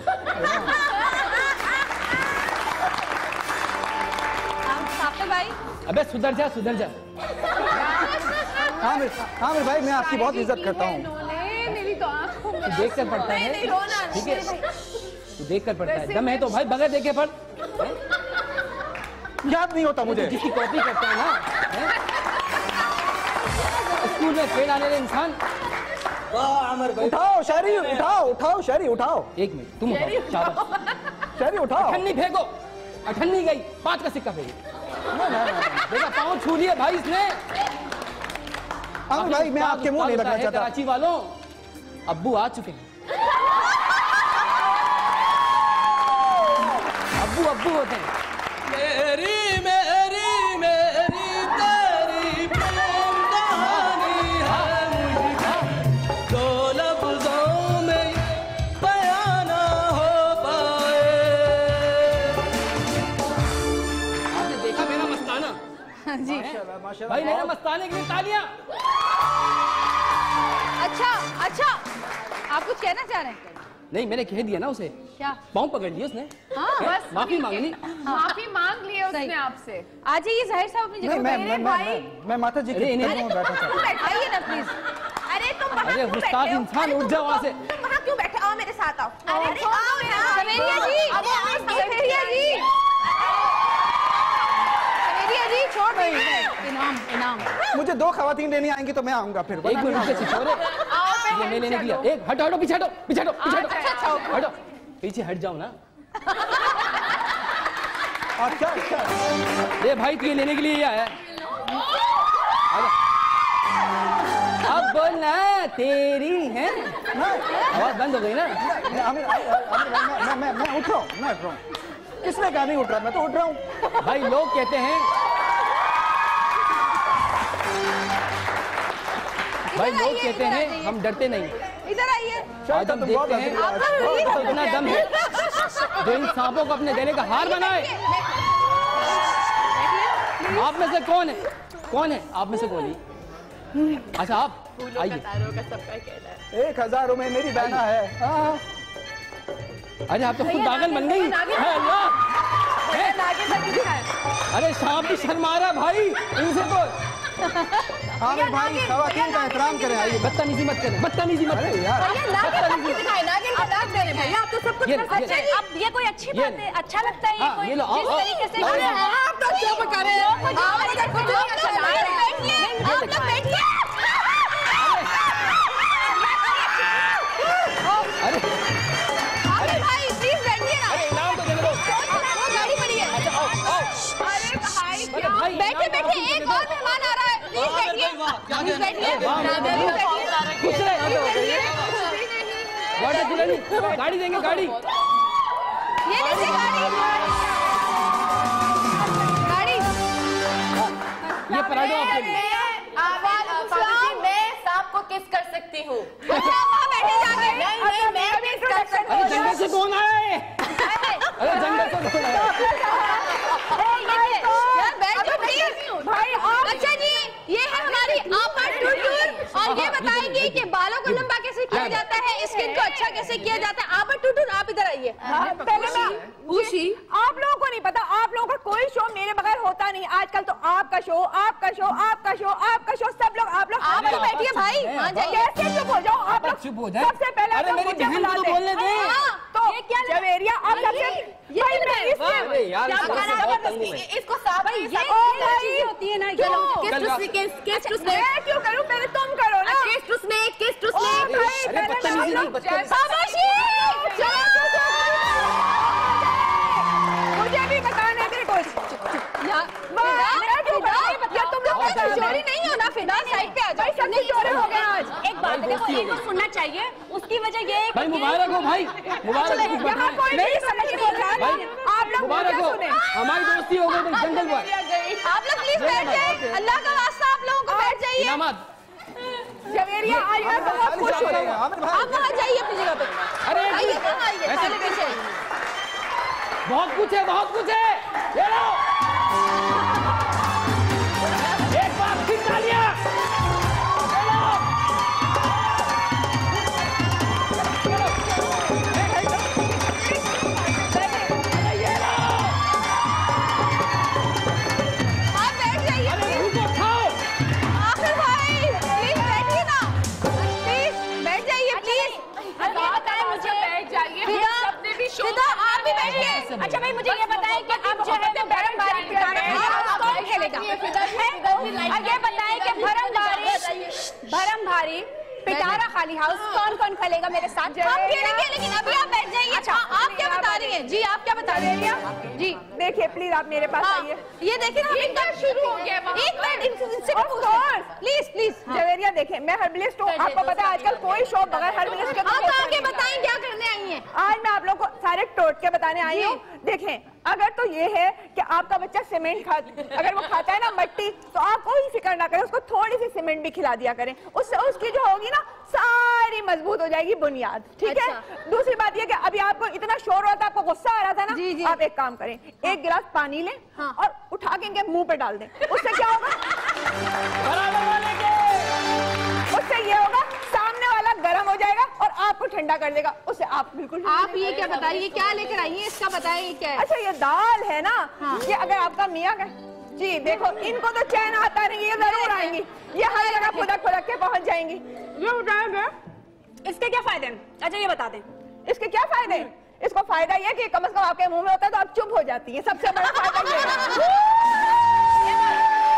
साफे भाई,
अबे सुधर जा सुधर जा।
हाँ मेरे हाँ मेरे भाई, मैं आपकी बहुत इज्जत करता हूँ।
मेरी तो आंखों में
तू देख कर पढ़ता है, ठीक है? तू देख कर पढ़ता है, दम है तो भाई बगैर देखे पढ़।
याद नहीं होता मुझे।
जिसकी कॉपी करता है ना, हैं? स्कूल में फेल आने वाले इंसान।
वाह अमर भाई,
उठाओ शायरी, उठाओ उठाओ शायरी उठाओ,
एक मिनट तुम उठाओ, शाबाश।
शायरी उठाओ।
अठन्नी फेंको, अठन्नी गई, पांच का सिक्का फेंको। देखा पाँव छू लिए भाई इसने।
हाँ भाई, मैं आपके मुंह नहीं लगना चाहता।
कराची वालों, अब्बू आ चुके हैं। अब्बू अब्बू होते हैं।
मेरी मेरी मेरी तेरी प्रेम कहानी है मुझे, दो लफ्जों में बयां ना हो पाए।
आपने देखा मेरा मस्ताना?
जी
भाई मेरा मस्ताने के लिए तालियां।
अच्छा अच्छा, आप कुछ कहना चाह रहे हैं?
नहीं मैंने कह दिया ना उसे,
क्या?
पाँव पकड़ लिया उसने।
हाँ
बस माफी मांगनी।
माफी मांग ली है
सही।
उसने आपसे।
आ जाइए जाहिर साहब अपनी
नहीं
जगह
मैं
पे।
मैं मैं मैं माता जी के
अरे, इन्हें-
कदमों में बैठा था।
बैठाइए ना प्लीज।
अरे तुम वहाँ
अरे
क्यों
गुस्ताख
बैठे हो?
इंसान,
अरे
उठ
तुम-
जाओ वहाँ से।
तुम वहाँ क्यों बैठे? आओ मेरे साथ आओ। अरे आओ ना।
सवेरिया जी, सवेरिया जी, सवेरिया जी, छोड़ दीजिए। इनाम इनाम।
मुझे दो खवातीन लेनी आएंगी तो मैं आऊंगा फिर।
एक मिनट से छिछोरे, ये मैं लेने के लिए। एक हटो हटो, पीछे हटो, पीछे हटो, पीछे हटो, हटो, पीछे हट जाओ ना।
अच्छा अच्छा
ये भाई तुझे लेने के लिए ही आया है। अब बोलना तेरी है आवाज बंद हो गई ना।
आमिर मैं मैं मैं उठ रहा हूँ, मैं उठ रहा हूँ। किसने कहा नहीं उठ रहा, मैं तो उठ रहा हूँ।
भाई लोग कहते हैं, भाई लोग कहते हैं हम डरते नहीं।
इधर आइए।
आज हम देखते हैं आपको इतना दम है जो इन सांपों को अपने गले का हार बनाए। आप में से कौन है, कौन है आप में से कौन है? अच्छा आप आइए।
एक हजार रुपए मेरी बहना है। हाँ।
अरे आप तो खुद पागल बन गई है। अल्लाह, अरे सांप भी शर्मा रहा भाई इनसे बोल।
आमिर भाई खवातीन का एहतराम करें। आइए
बदतमीजी मत करें, बदतमीजी मत करें यार।
भैया आप तो सब कुछ कर सकते हैं। अब ये कोई अच्छी बात है, अच्छा लगता है ये कोई
ये लो, आओ,
जिस
आओ।
तरीके से
अरे
आप तो चुप करें। आप लोग बैठिए।
अरे
अरे भाई प्लीज बैठिए ना।
अरे इनाम तो दे दो।
वो गाड़ी पड़ी है।
अच्छा आओ आओ।
अरे भाई
अरे भाई
बैठिए बैठिए, एक और मेहमान आ रहा है। प्लीज बैठिए, प्लीज बैठिए, प्लीज बैठिए।
कुछ नहीं वाटर कूलर नहीं, गाड़ी देंगे गाड़ी।
ये लीजिए गाड़ी। गाड़ी
ये पराठा आपके लिए।
मैं सांप को किस कर सकती हूँ।
अच्छा वहाँ बैठे जाके।
नहीं नहीं मैं भी किस कर सकती
अरे जंगल से कौन आया है? अरे जंगल से कौन आया है?
यार बैठ जाओ प्लीज भाई। अच्छा जी ये है हमारी आपा टूटूर और ये बताएंगे कि बालों को लंबा कैसे किया जाता है, स्किन को अच्छा कैसे किया जाता है। आपा टूटूर आप इधर आइए।
पहले मैं पूछी, आप लोगों को नहीं पता, आप लोगों का कोई शो मेरे बगैर होता नहीं। आजकल तो आपका शो आपका शो आपका शो आपका शो सब लोग आप लोग
आप तो बैठिए भाई, वहाँ जाइए।
कैसे चुप हो जाओ आप लोग?
चुप हो जाए।
सबसे पहले
अरे
आप लोग
मेरी
मुझे
बहन को तो
बुलाते।
बोलने दे।
हाँ, तो
ये क्या
जवेरिया आप सबसे भाई मैं इसलिए
अरे यार
क्या
इसको
कहना
बहुत
है?
तंग हूं मैं।
इसको सांप
भाई ये
ओ भाई,
चीजें होती है ना।
क्यों?
कल
किस किस
मैं क्यों करूं? पहले तुम करो ना।
किस टुस में किस टुस
ओ
में
भाई,
अरे
पहले
बदतमीजी
मैं
नहीं, बदतमीजी।
शाबाशी।
मुझे भी बताने दे कुछ।
या- फिदा, या तुम लोग ऐसे चोरी नहीं हो ना। फिदा साइड पे आ जाओ।
सब चोरी हो गए आज।
एक बात देखो, एक को सुनना चाहिए। उसकी वजह ये है
भाई
कि
मुबारक हो भाई, मुबारक हो।
यहाँ कोई नहीं समझ नहीं रहा।
भाई
आप लोग
मुबारक
मुझे
हो,
सुने।
हमारी दोस्ती हो गई जंगल बॉय।
आप लोग प्लीज बैठ जाइए। अल्लाह का वास्ता आप लोगों को बैठ जाइए।
इनामत
जवेरिया आई है तो बहुत खुश हो रही है।
आमिर भाई
आप वहाँ जाइए अपनी जगह पे।
अरे
आइए कहाँ आइए,
ऐसे-
पहले पीछे।
बहुत कुछ है, बहुत कुछ है। ये लो एक बार फिर तालियां। ये लो।
आप बैठ जाइए।
अरे रुको, खाओ।
आखिर भाई प्लीज बैठिए ना। प्लीज बैठ जाइए प्लीज।
ये बताएं मुझे।
बैठ जाइए।
फिदा,
सबने भी शो
फिदा आप भी बैठिए।
अच्छा भाई मुझे ये बताएं कि अब जो है वो भरम भारी पिटारा कौन खेलेगा? और ये बताएं कि भरम भारी भरम भारी पिटारा खाली हाउस कौन कौन खेलेगा मेरे साथ?
आप खेलेंगे लेकिन अभी आप बैठ जाइए। अच्छा आप क्या बता रही हैं? जी आप क्या बता रही हैं? जी
देखिए प्लीज आप मेरे पास
हाँ,
आइए।
ये देखिए ना
एकदम शुरू हो गया वहाँ
एक मिनट इनसे इनसे
Of course.
Please please.
Javeria देखें, मैं हर्बलिस्ट हूँ। आपको पता है आजकल कोई शो बगैर हर्बलिस्ट के तो
आप
होता
आगे
नहीं।
बताएं क्या करने आई हैं?
आज मैं आप लोग को सारे टोटके बताने आई हूँ। देखें, अगर तो ये है कि आपका बच्चा सीमेंट खा अगर वो खाता है ना मट्टी, तो आप कोई फिक्र ना करें, उसको थोड़ी सी सीमेंट भी खिला दिया करें। उससे उसकी जो होगी ना सारी मजबूत हो जाएगी बुनियाद। ठीक
अच्छा।
है। दूसरी बात ये कि अभी आपको इतना शोर होता है, आपको गुस्सा आ रहा था ना,
जी, जी।
आप एक काम करें, एक गिलास पानी लें
हाँ।
और उठा के इनके मुंह पे डाल दें। उससे क्या होगा?
बराबर वाले के।
उससे ये होगा सामने वाला गर्म हो जाएगा और आपको ठंडा कर देगा। उससे आप बिल्कुल
आप ये क्या बताइए, क्या लेकर आई हैं? इसका बताइए क्या है?
अच्छा ये दाल है ना, ये अगर आपका मियाँ का जी देखो, इनको तो चैन आता नहीं, ये जरूर आएंगी, ये हर जगह खुदक खुदक के पहुंच जाएंगी। ये उठाएंगे,
इसके क्या फायदे हैं? अच्छा ये बता दें।
इसके क्या फायदे हैं? इसको फायदा ये कि कम से कम आपके मुंह में होता है तो आप चुप हो जाती है। सबसे बड़ा फायदा ये है।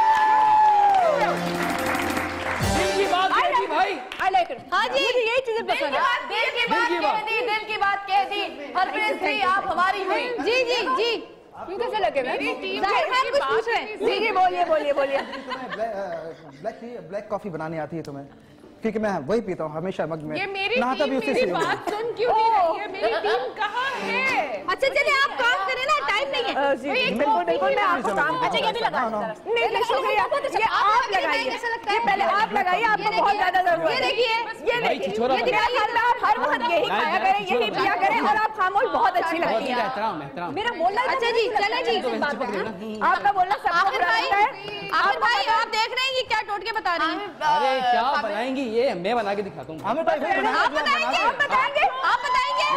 दिल की बात कह दी भाई।
I like it.
हाँ जी
मुझे यही चीजें
दिल की
पसंद है।
बात दिल की बात
की
कह
बात।
दी दिल की बात कह दी। हरप्रीत जी आप हमारी हुई।
जी जी जी
क्यों कैसे लगे?
मेरी टीम
जाहिर खान कुछ पूछ रहे हैं। जी जी बोलिए बोलिए बोलिए।
तुम्हें ब्लैक टी ब्लैक कॉफी बनानी आती है तुम्हें? क्योंकि मैं वही पीता हूँ हमेशा मग में।
ये मेरी
नहाता
टीम
भी उसी
मेरी
से हूँ।
बात सुन क्यों नहीं रही है? मेरी टीम कहाँ है?
अच्छा चलिए आप काम करें ना, टाइम नहीं है।
जी, बिल्कुल बिल्कुल मैं आपको काम।
अच्छा ये भी लगा
नो, नो।
नहीं नहीं शुक्रिया, ये आप लगाइए, ये पहले आप लगाइए, आपको बहुत ज्यादा जरूरत है। ये देखिए ये
भाई,
देखिए
छिछोरा
ये दिखाइए, आप हर वक्त यही खाया करें, यही पिया करें और आप खामोश बहुत अच्छी
बहुत
लगती
ही
हैं।
एहतराम एहतराम।
मेरा बोलना अच्छा जी चले जी, आपका बोलना सबको बुरा लगता है।
आमिर भाई आप देख रहे हैं ये क्या टोटके बता रही हैं?
अरे क्या बनाएंगी ये? मैं बना के दिखाता हूँ।
आमिर भाई वही बना
आप बताएंगे आप बताएंगे आप बताएंगे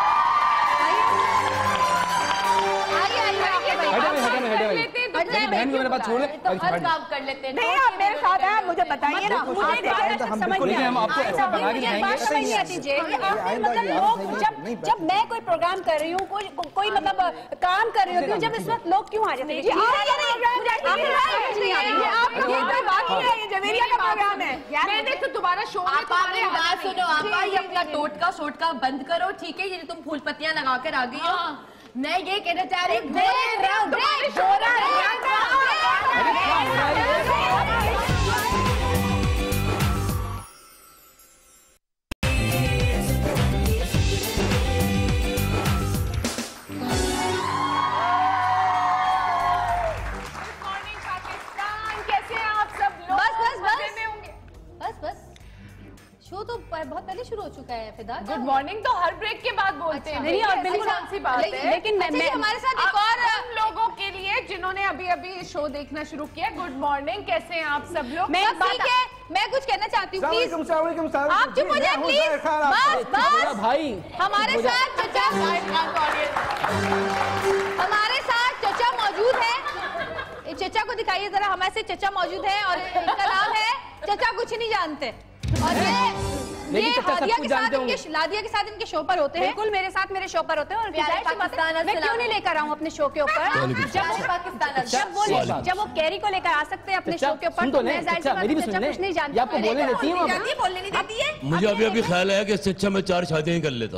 आइए आइए
हटे भाई, हटे भाई, हटे भाई। मेरी बहन को मेरे पास छोड़ दे।
तो हर काम कर लेते हैं।
नहीं आप मेरे साथ हैं, आप मुझे बताइए ना, मुझे समझ
देखिए हम आपको ऐसा बना के
मुझे बात समझ नहीं आती जे कि आपने मतलब लोग जब जब मैं कोई प्रोग्राम कर रही हूँ, कोई कोई मतलब काम कर रही होती हूँ, जब इस वक्त लोग क्यों आ जाते हैं? आप ये कोई बात नहीं है, ये जवेरिया का प्रोग्राम है।
मैंने तो तुम्हारा शो में
आप
तुम्हारे
मेरी बात
आना
सुनो, आप ये अपना टोटका सोटका बंद करो, ठीक है? ये जो तुम फूल पत्तियां लगा कर आ गई हो, मैं ये कहना चाह रही
बस बस शो तो बहुत पहले शुरू हो चुका है फिदा।
गुड मॉर्निंग तो हर ब्रेक के बाद बोलते हैं।
नहीं, और बिल्कुल
कौन सी बात है?
लेकिन मैं- मैं- हमारे साथ एक और
हम लोगों के लिए जिन्होंने अभी अभी शो देखना शुरू किया, गुड मॉर्निंग, कैसे हैं आप सब लोग?
मैं ठीक है, मैं कुछ कहना चाहती हूँ प्लीज।
सलाम अलैकुम सलाम।
आप चुप हो जाए प्लीज। बस बस
भाई
हमारे साथ चचा हमारे साथ चचा मौजूद है। चचा को दिखाइए जरा, हमारे से चचा मौजूद है और इनका नाम है चचा कुछ नहीं जानते। और ये ये हादिया के साथ इनके लादिया के साथ इनके शो पर होते हैं।
बिल्कुल मेरे साथ मेरे शो पर होते हैं और
प्यारे पाकिस्तान,
मैं क्यों नहीं लेकर आऊँ अपने शो के ऊपर?
प्यारे पाकिस्तान।
जब वो ले- जब वो कैरी को लेकर आ सकते हैं अपने शो के ऊपर, तो मैं जाहिर सी बात है चचा कुछ नहीं जानती।
आपको बोलने देती हूँ।
बोलने नहीं देती है।
मुझे अभी अभी ख्याल आया कि इससे अच्छा मैं चार शादियां ही कर लेता।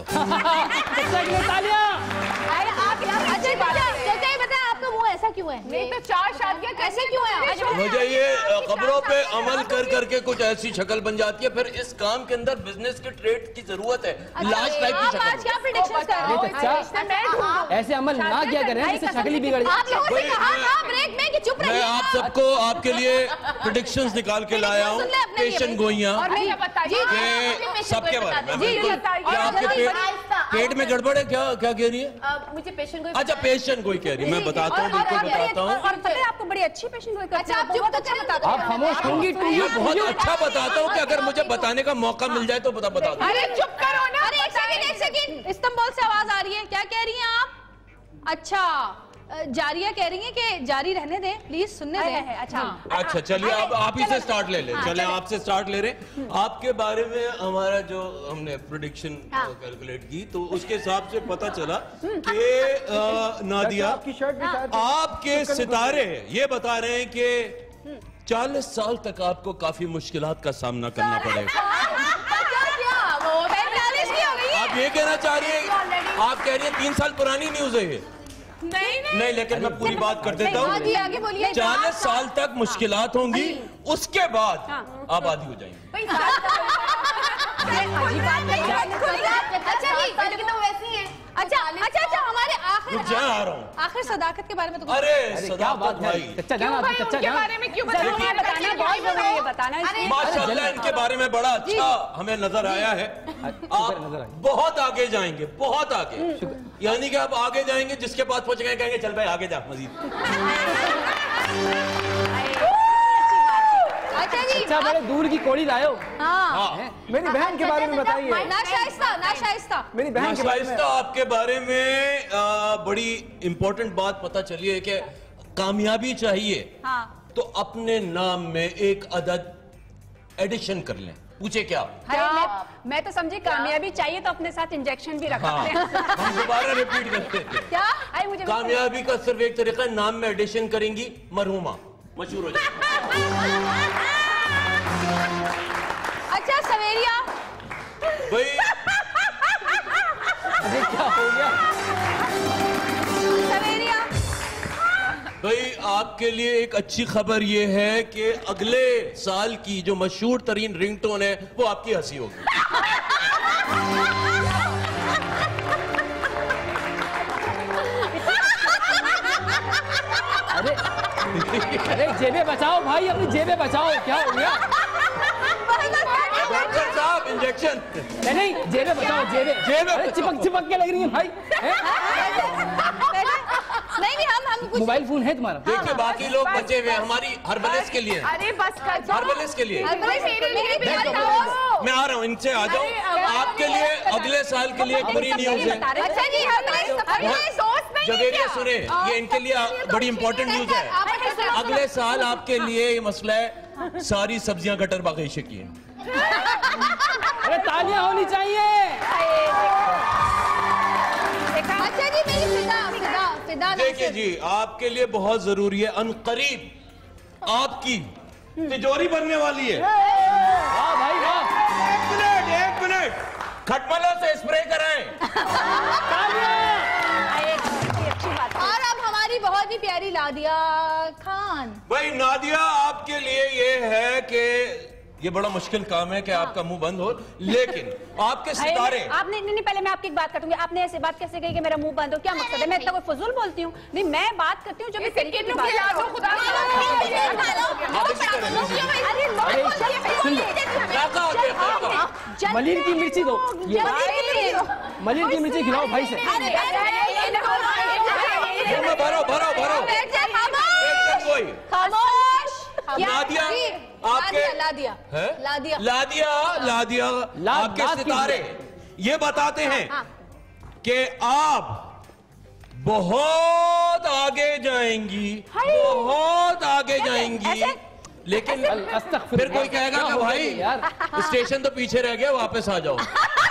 अच्छा चचा ये बताएं आपका मुंह ऐसा क्यों है?
नहीं तो चार शादियां
ऐसे क्यों है?
वजह ये खबरों पे अमल कर करके कुछ ऐसी शक्ल बन जाती है, फिर इस काम के अंदर बिजनेस के ट्रेड की जरूरत है। लास्ट टाइप की
आप आज
शक्ल।
क्या प्रेडिक्शंस कर रहे हो?
चचा ऐसे अमल ना किया करें जिससे शक्ल ही बिगड़
आप
जाए।
लोगों से कहा था ब्रेक में कि चुप
मैं
रहिए।
आप सबको आपके लिए प्रेडिक्शंस निकाल के लाया हूँ।
सुन ले अपने लिए।
पेशन गोइयां
और मैं ये बताइए
ये सबके बारे में।
जी, जी,
बिल्कुल। क्या आपके पेट पेट में गड़बड़ है? क्या क्या कह रही है?
मुझे पेशेंट को
अच्छा पेशन कोई कह रही है, मैं बताता हूँ, बिल्कुल बताता हूँ।
और पता है आपको बड़ी अच्छी पेशेंट हुई।
अच्छा आप चुप तो करें।
आप खामोश होंगी टू
मैं बहुत अच्छा बताता हूँ कि अगर मुझे बताने का मौका मिल जाए तो बता बता दूँ।
अरे चुप करो ना। अरे एक सेकंड एक सेकंड इस्तांबुल से आवाज आ रही है, क्या कह रही हैं आप? अच्छा अ, जारिया कह रही हैं कि जारी रहने दें प्लीज, सुनने दें।
अच्छा
अच्छा चलिए आप आप ही से स्टार्ट ले लें। चले आपसे स्टार्ट ले रहे। आपके बारे में हमारा जो हमने प्रेडिक्शन कैलकुलेट की तो उसके हिसाब से पता चला कि अ, नादिया
आपकी शर्ट भी शायद
आपके सितारे ये बता रहे हैं कि चालीस साल तक आपको काफी मुश्किलात का सामना करना पड़ेगा।
पैंतालीस की हो गई है।
आप ये कहना चाह रही हैं, आप कह रही हैं तीन साल पुरानी न्यूज है ये?
नहीं नहीं
नहीं, लेकिन मैं पूरी बात कर देता
हाँ जी
हूँ।
आगे बोलिए।
चालीस साल तक मुश्किलात होंगी, उसके बाद आबादी हो जाएंगी।
अच्छा जी
लेकिन तो वैसी है।
अच्छा अच्छा अच्छा हमारे आखिर
रुक जा, आ रहा हूँ।
आखिर सदाकत के बारे में तो कुछ-
अरे
क्या
सदाकत
बात है?
भाई,
चचा
क्यों
जाना
भाई
चचा
उनके
जाना।
बारे में क्यों
जरूर
बताना?
ये बताना बहुत जरूरी है, बताना इसलिए।
माशाल्लाह इनके बारे में बड़ा अच्छा हमें नजर आया है। आप
नजर आया।
बहुत आगे जाएंगे, बहुत आगे, यानी कि आप आगे जाएंगे, जिसके पास पहुंच गए कहेंगे चल भाई आगे जा मजीद।
अच्छा जी
चचा बड़े दूर की कोड़ी लायो।
हाँ
हाँ,
मेरी बहन के बारे में बताइए।
ना शाइस्ता ना शाइस्ता
मेरी बहन के बारे में
नाशाइस्ता आपके बारे में आ, बड़ी इंपॉर्टेंट बात पता चली है कि कामयाबी चाहिए
हाँ
तो अपने नाम में एक अदद एडिशन कर लें। पूछे क्या?
अरे मैं, मैं तो समझी कामयाबी चाहिए तो अपने साथ इंजेक्शन भी रखा
हाँ,
है।
हम दोबारा रिपीट करते हैं।
क्या? अरे मुझे
कामयाबी का सिर्फ एक तरीका है, नाम में एडिशन करेंगी मरहुमा, मशहूर हो जाएगी।
अच्छा सवेरिया
भाई
अरे क्या हो गया?
सवेरिया
भाई आपके लिए एक अच्छी खबर ये है कि अगले साल की जो मशहूर तरीन रिंगटोन है वो आपकी हंसी होगी।
अरे अरे जेबें बचाओ भाई, अपनी जेबें बचाओ। क्या हो गया?
डॉक्टर साहब इंजेक्शन।
नहीं नहीं जेबें बचाओ, जेबें जेबें चिपक चिपक के लग रही है भाई।
नहीं नहीं हम हम कुछ
मोबाइल फोन है तुम्हारा?
देखिए बाकी लोग बचे हुए हमारी हर्बलिस्ट के लिए।
अरे बस कर दो।
हर्बलिस्ट के लिए
मेरे लिए भी बताओ।
मैं आ रहा हूँ, इनसे आ जाओ। आपके लिए अगले साल के लिए एक बड़ी न्यूज है।
अच्छा जी हम
जवेरिया सुने, ये इनके लिए बड़ी इंपॉर्टेंट न्यूज है। अगले साल आपके लिए ये मसला है, सारी सब्जियां गटर बागीचे की हैं।
अरे तालियां होनी चाहिए।
अच्छा जी मेरी फिदा फिदा फिदा
देखिए जी आपके लिए बहुत जरूरी है, अनकरीब आपकी तिजोरी बनने वाली है।
वाह भाई वाह।
एक मिनट एक मिनट खटमलों से स्प्रे कराएं।
और अब हमारी बहुत ही प्यारी नादिया खान।
भाई नादिया आपके लिए ये है कि ये बड़ा मुश्किल काम है कि
हाँ।
आपका मुंह बंद हो, लेकिन आपके सितारे।
आपने नहीं, नहीं पहले मैं आपकी एक बात करूंगी। आपने ऐसी बात कैसे कही कि मेरा मुंह बंद हो? क्या मकसद है? मैं इतना कोई फजूल बोलती हूँ? नहीं मैं बात करती हूँ जो भी तरीके की बात है।
मलिर की मिर्ची दो, ये मलिर की मिर्ची खिलाओ भाई से।
भरो भरो भरो। कोई लादिया आपके
लादिया
है?
लादिया
लादिया लादिया आपके सितारे ये बताते हैं कि आप बहुत आगे जाएंगी, बहुत आगे जाएंगी। लेकिन फिर कोई कहेगा कि भाई यार स्टेशन तो पीछे रह गया, वापस आ जाओ।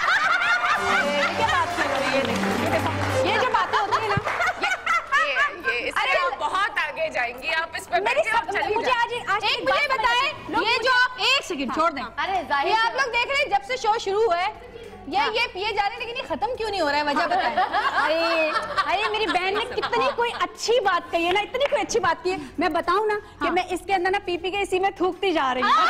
ये जो बातें होती है ना,
अरे बहुत आगे जाएंगी आप। इस पर
मेरी सब मुझे आज आज
एक मुझे बताएं, ये जो एक सेकंड छोड़ दें।
अरे
ये आप लोग देख रहे हैं जब से शो शुरू हुआ है ये ये पिए जा रहे हैं, लेकिन ये खत्म क्यों नहीं हो रहा है? वजह बताएं।
अरे अरे मेरी बहन ने कितनी कोई अच्छी बात कही है ना, इतनी कोई अच्छी बात की है। मैं बताऊं ना कि मैं इसके अंदर ना पी पी के इसी में थूकती जा रही हूँ।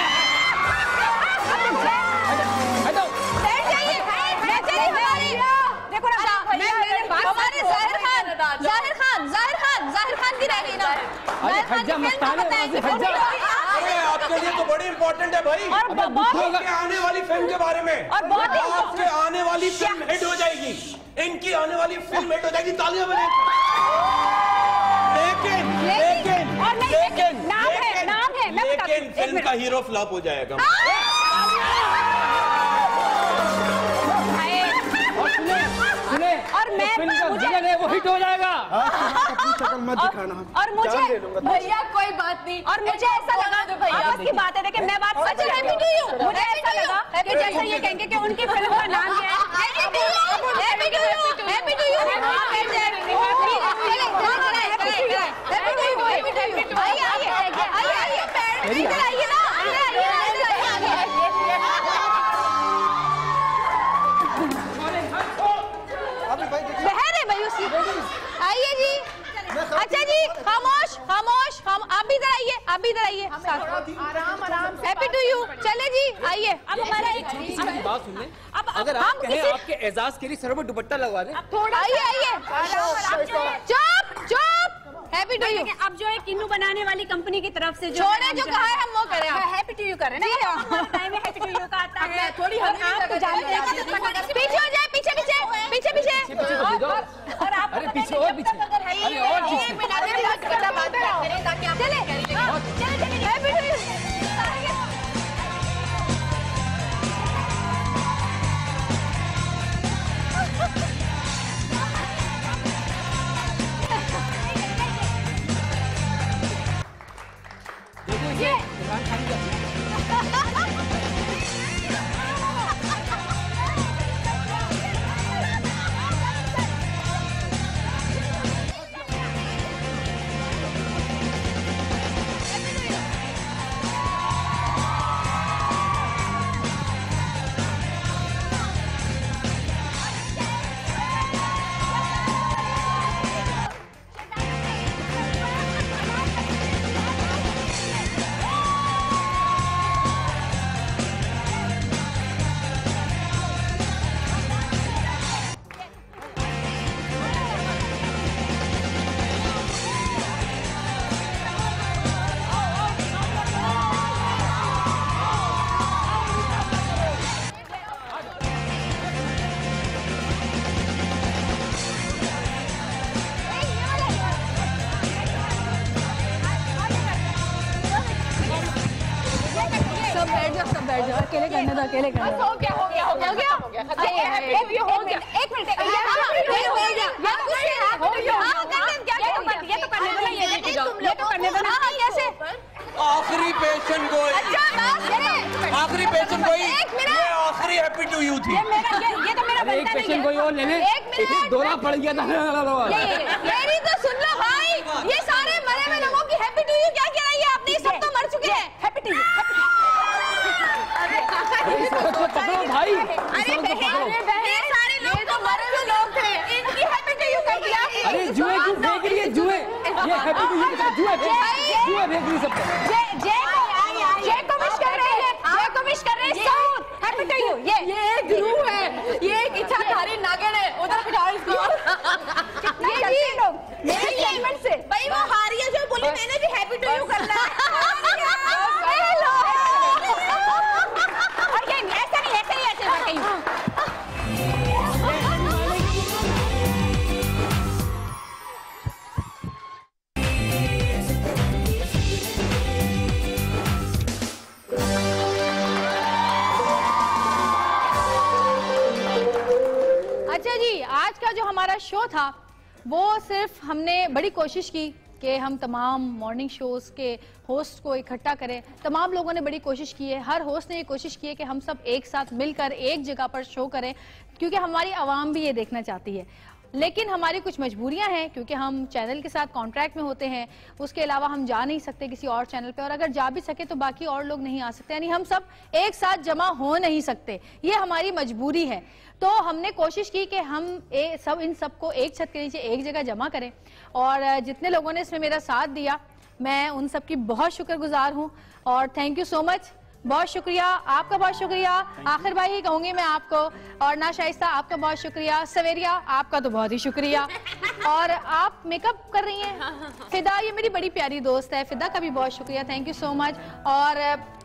देखो ना
हमारे जाहिर खान जाहिर खान जाहिर खान जाहिर खान की रह गई ना।
अरे हट जा मस्ताने, वहाँ से हट जा।
अरे आपके लिए तो बड़ी इंपॉर्टेंट है भाई।
और बहुत
आपके आने वाली फिल्म के बारे में,
और बहुत
आपके आने वाली फिल्म हिट हो जाएगी। इनकी आने वाली फिल्म हिट हो जाएगी, तालियां बजाएं। लेकिन लेकिन
और नहीं,
लेकिन
नाम है नाम है मैं बताती हूँ,
लेकिन
एक
फिल्म
मिनट।
का हीरो फ्लॉप हो जाएगा।
सुने
और मैं
फिल्म का
मुझे
विलन है वो हिट हो जाएगा।
अपनी शक्ल मत दिखाना।
और मुझे
भैया कोई बात नहीं।
और मुझे ऐसा लगा आपस की बात है, देखिए मैं बात सच है, मुझे ऐसा लगा कि जैसे ये कहेंगे कि उनकी फिल्म का नाम क्या है,
बहर है भाई उसकी। आइए जी। अच्छा जी खामोश खामोश खाम आप भी इधर आइए, आप भी इधर आइए।
आराम आराम से
हैप्पी टू यू। चले जी आइए।
अब हमारा एक
मेरी बात सुन ले,
अब
अगर
हम
आप कहें
किसी-
आपके एजाज के लिए सर पर दुपट्टा लगवा दें।
थोड़ा
आइए आइए। चुप चुप। Happy to you.
अब जो है किन्नू बनाने वाली कंपनी की तरफ से जो
छोड़े जो कहा है हम वो करें। आप
हैप्पी टू यू कर रहे हैं
जी हाँ।
ना, टाइम है हैप्पी टू यू का आता है
थोड़ी
और
हल्की
आप
जगह
जानते हैं कि
पीछे हो जाए, पीछे पीछे पीछे पीछे।
पीछे तो दे दो।
और आप
अरे पीछे और पीछे, अरे और पीछे।
चले चले हैप्पी टू यू। अकेले करने दो, अकेले करने दो।
हो गया हो गया हो गया हो गया हो गया हो गया।
एक मिनट हो गया
ये तो करने दो ना, ये लेके जाओ, ये तो करने दो ना।
कैसे
आखिरी पेशेंट को आखिरी पेशेंट को ये आखिरी हैप्पी टू यू थी।
ये मेरा ये ये तो मेरा
एक पेशेंट कोई और ले ले, दौरा पड़ गया था।
मेरी तो सुन लो भाई, ये सारे मरे हुए लोगों की हैप्पी टू यू क्या कह रही है? आपने सब तो मर चुके हैं।
Happy to you.
पकड़ो भाई,
अरे बहन, ये सारे लोग तो मरे हुए लोग थे, इनकी हैप्पी टू यू कर दिया।
अरे जुए क्यों फेंक रही है? जुए, ये हैप्पी टू यू जुए जुए फेंक रही सब।
जय जय जय को विश कर रहे हैं, जय को विश कर रहे हैं। South happy to you. ये
ये ध्रुव है, ये एक इच्छाधारी नागिन है, उधर बिठाओ इसको।
ये जी लोग मेरे सेगमेंट से
भाई वो हारी है जो बोली मैंने भी हैप्पी टू यू करना है।
और ये ऐसा नहीं, ऐसे ही ऐसे मैं कहीं।
अच्छा जी, आज का जो हमारा शो था वो सिर्फ हमने बड़ी कोशिश की कि हम तमाम मॉर्निंग शोज के होस्ट को इकट्ठा करें। तमाम लोगों ने बड़ी कोशिश की है, हर होस्ट ने ये कोशिश की है कि हम सब एक साथ मिलकर एक जगह पर शो करें, क्योंकि हमारी आवाम भी ये देखना चाहती है। लेकिन हमारी कुछ मजबूरियां हैं, क्योंकि हम चैनल के साथ कॉन्ट्रैक्ट में होते हैं, उसके अलावा हम जा नहीं सकते किसी और चैनल पे, और अगर जा भी सके तो बाकी और लोग नहीं आ सकते, यानी हम सब एक साथ जमा हो नहीं सकते, ये हमारी मजबूरी है। तो हमने कोशिश की कि हम ए, सब इन सबको एक छत के नीचे एक जगह जमा करें, और जितने लोगों ने इसमें मेरा साथ दिया मैं उन सब की बहुत शुक्रगुजार हूँ, और थैंक यू सो मच, बहुत शुक्रिया, आपका बहुत शुक्रिया। आखिर भाई ही कहूंगी मैं आपको, और ना शाइस्ता आपका बहुत शुक्रिया, सवेरिया आपका तो बहुत ही शुक्रिया, और आप मेकअप कर रही हैं फिदा, ये मेरी बड़ी प्यारी दोस्त है, फिदा का भी बहुत शुक्रिया, थैंक यू सो मच। और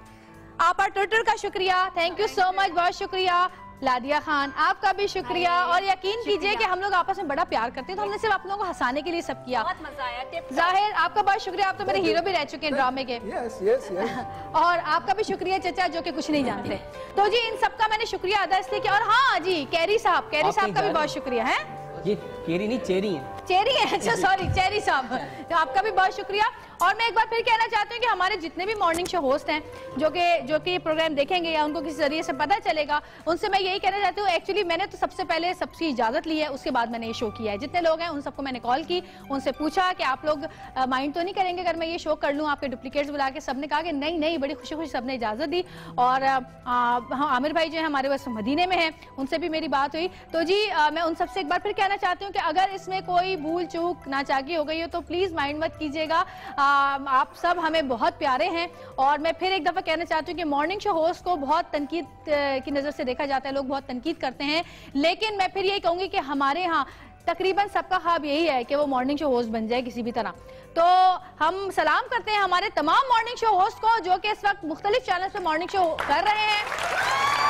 आप ट्विटर का शुक्रिया, थैंक यू सो मच, बहुत शुक्रिया। लादिया खान आपका भी शुक्रिया, और यकीन कीजिए कि हम लोग आपस में बड़ा प्यार करते हैं, तो हमने सिर्फ आप लोगों को हंसाने के लिए सब किया।
बहुत मजा आया।
जाहिर आपका बहुत शुक्रिया, आप तो मेरे हीरो भी रह चुके हैं ड्रामे के।
Yes yes yes.
और आपका भी शुक्रिया चचा, जो कि कुछ नहीं जानते। तो जी इन सबका मैंने शुक्रिया अदा इसलिए किया। और हाँ जी, कैरी साहब, कैरी साहब का भी बहुत शुक्रिया है।
ये केरी नहीं चेरी है।
चेरी है, अच्छा सॉरी, चेरी साहब, तो आपका भी बहुत शुक्रिया। और मैं एक बार फिर कहना चाहती हूँ कि हमारे जितने भी मॉर्निंग शो होस्ट हैं जो कि जो कि प्रोग्राम देखेंगे या उनको किसी जरिए से पता चलेगा, उनसे मैं यही कहना चाहती हूँ, एक्चुअली मैंने तो सबसे पहले सबकी इजाजत ली है, उसके बाद मैंने ये शो किया है। जितने लोग हैं उन सबको मैंने कॉल की, उनसे पूछा कि आप लोग माइंड तो नहीं करेंगे अगर मैं ये शो कर लूँ, आपके डुप्लीकेट्स बुला के। सबने कहा कि नहीं नहीं, बड़ी खुशी खुशी सबने इजाजत दी। और हाँ, आमिर भाई जो है हमारे पास मदीने में है, उनसे भी मेरी बात हुई। तो जी आ, मैं उन सबसे एक बार फिर कहना चाहती हूँ कि अगर इसमें कोई भूल चूक नाचाकी हो गई हो तो प्लीज माइंड मत कीजिएगा। आप सब हमें बहुत प्यारे हैं, और मैं फिर एक दफा कहना चाहती हूँ कि मॉर्निंग शो होस्ट को बहुत तनकीद की नजर से देखा जाता है, लोग बहुत तनकीद करते हैं, लेकिन मैं फिर यही कहूंगी कि हमारे यहाँ तकरीबन सबका ख्वाब यही है कि वो मॉर्निंग शो होस्ट बन जाए किसी भी तरह। तो हम सलाम करते हैं हमारे तमाम मॉर्निंग शो होस्ट को जो कि इस वक्त मुख्तलिफ चैनल पे मॉर्निंग शो कर रहे हैं,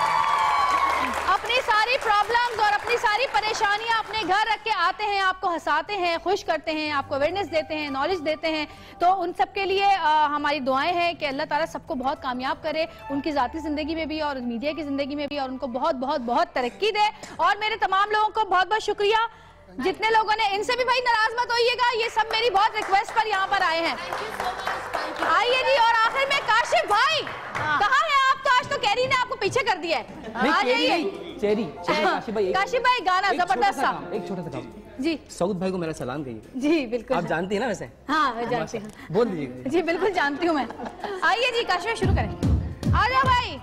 अपनी सारी प्रॉब्लम्स और अपनी सारी परेशानियां अपने घर रख के आते हैं, आपको हंसाते हैं, खुश करते हैं, आपको अवेयरनेस देते हैं, नॉलेज देते हैं। तो उन सब के लिए आ, हमारी दुआएं हैं कि अल्लाह ताला सबको बहुत कामयाब करे, उनकी ज़ाती ज़िंदगी में भी और मीडिया की ज़िंदगी में भी, और उनको बहुत बहुत बहुत तरक्की दे। और मेरे तमाम लोगों को बहुत बहुत शुक्रिया, जितने लोगों ने, इनसे भी भाई नाराज मत होइएगा, ये सब मेरी बहुत रिक्वेस्ट पर यहाँ पर आए हैं। आइए जी, और आखिर में काशिफ भाई कहाँ है आप? तो आज तो कैरी ने आपको पीछे कर दिया है, आ जाइए।
चेरी, काशिफ भाई,
काशिफ भाई गाना जबरदस्त सा,
एक छोटा सा काम
जी।
सऊद भाई को मेरा सलाम कहिए।
जी बिल्कुल,
आप जानती हैं ना वैसे?
हाँ मैं जानती हूँ,
बोल दीजिएगा।
जी बिल्कुल जानती हूँ मैं। आइए जी काशिफ, शुरू करें, आ जाओ भाई।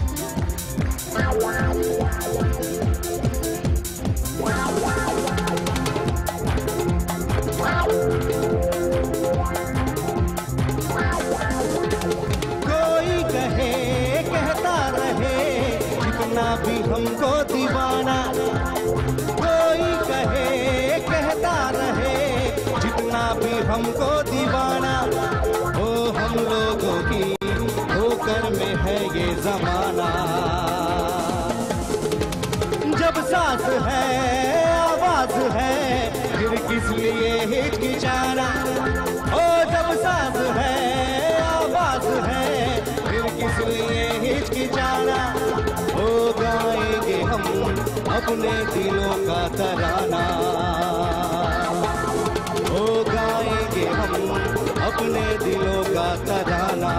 कोई कहे कहता रहे जितना भी हमको दीवाना, कोई कहे कहता रहे जितना भी हमको दीवाना, ओ हम लोगों की ठोकर में है ये जमाना। जब सांस है आवाज है फिर किस लिए हिचकिचाना, ओ जब सांस है आवाज है फिर किस लिए हिचकिचाना। अपने दिलों का तराना। ओ गाएंगे हम अपने दिलों का तराना।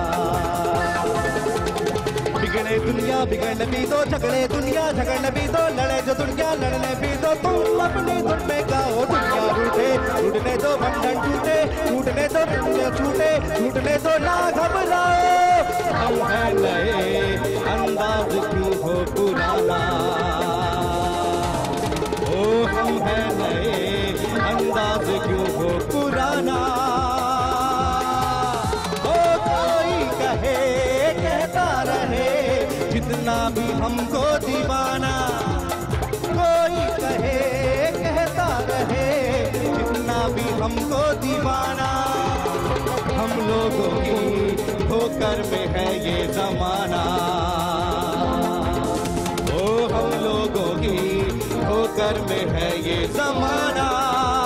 बिगड़े दुनिया बिगड़ने भी दो, झगड़े दुनिया झगड़ने भी दो, लड़े जो दुनिया लड़ने भी दो, तुम अपनी धुन में गाओ दुनिया रूठे, टूटने दो बंधन टूटे, टूटने दो टूटे छूटे, टूटने दो ना घबराओ। हम हैं नए अंदाज क्यों हो पुराना। ओ हम हैं नए अंदाज क्यों हो पुराना। ओ कोई कहे कहता रहे जितना भी हमको दीवाना, कोई कहे कहता रहे जितना भी हमको दीवाना। हम लोगों की ठोकर में है ये जमाना। ओ हम लोगों की ठोकर में है ये जमाना।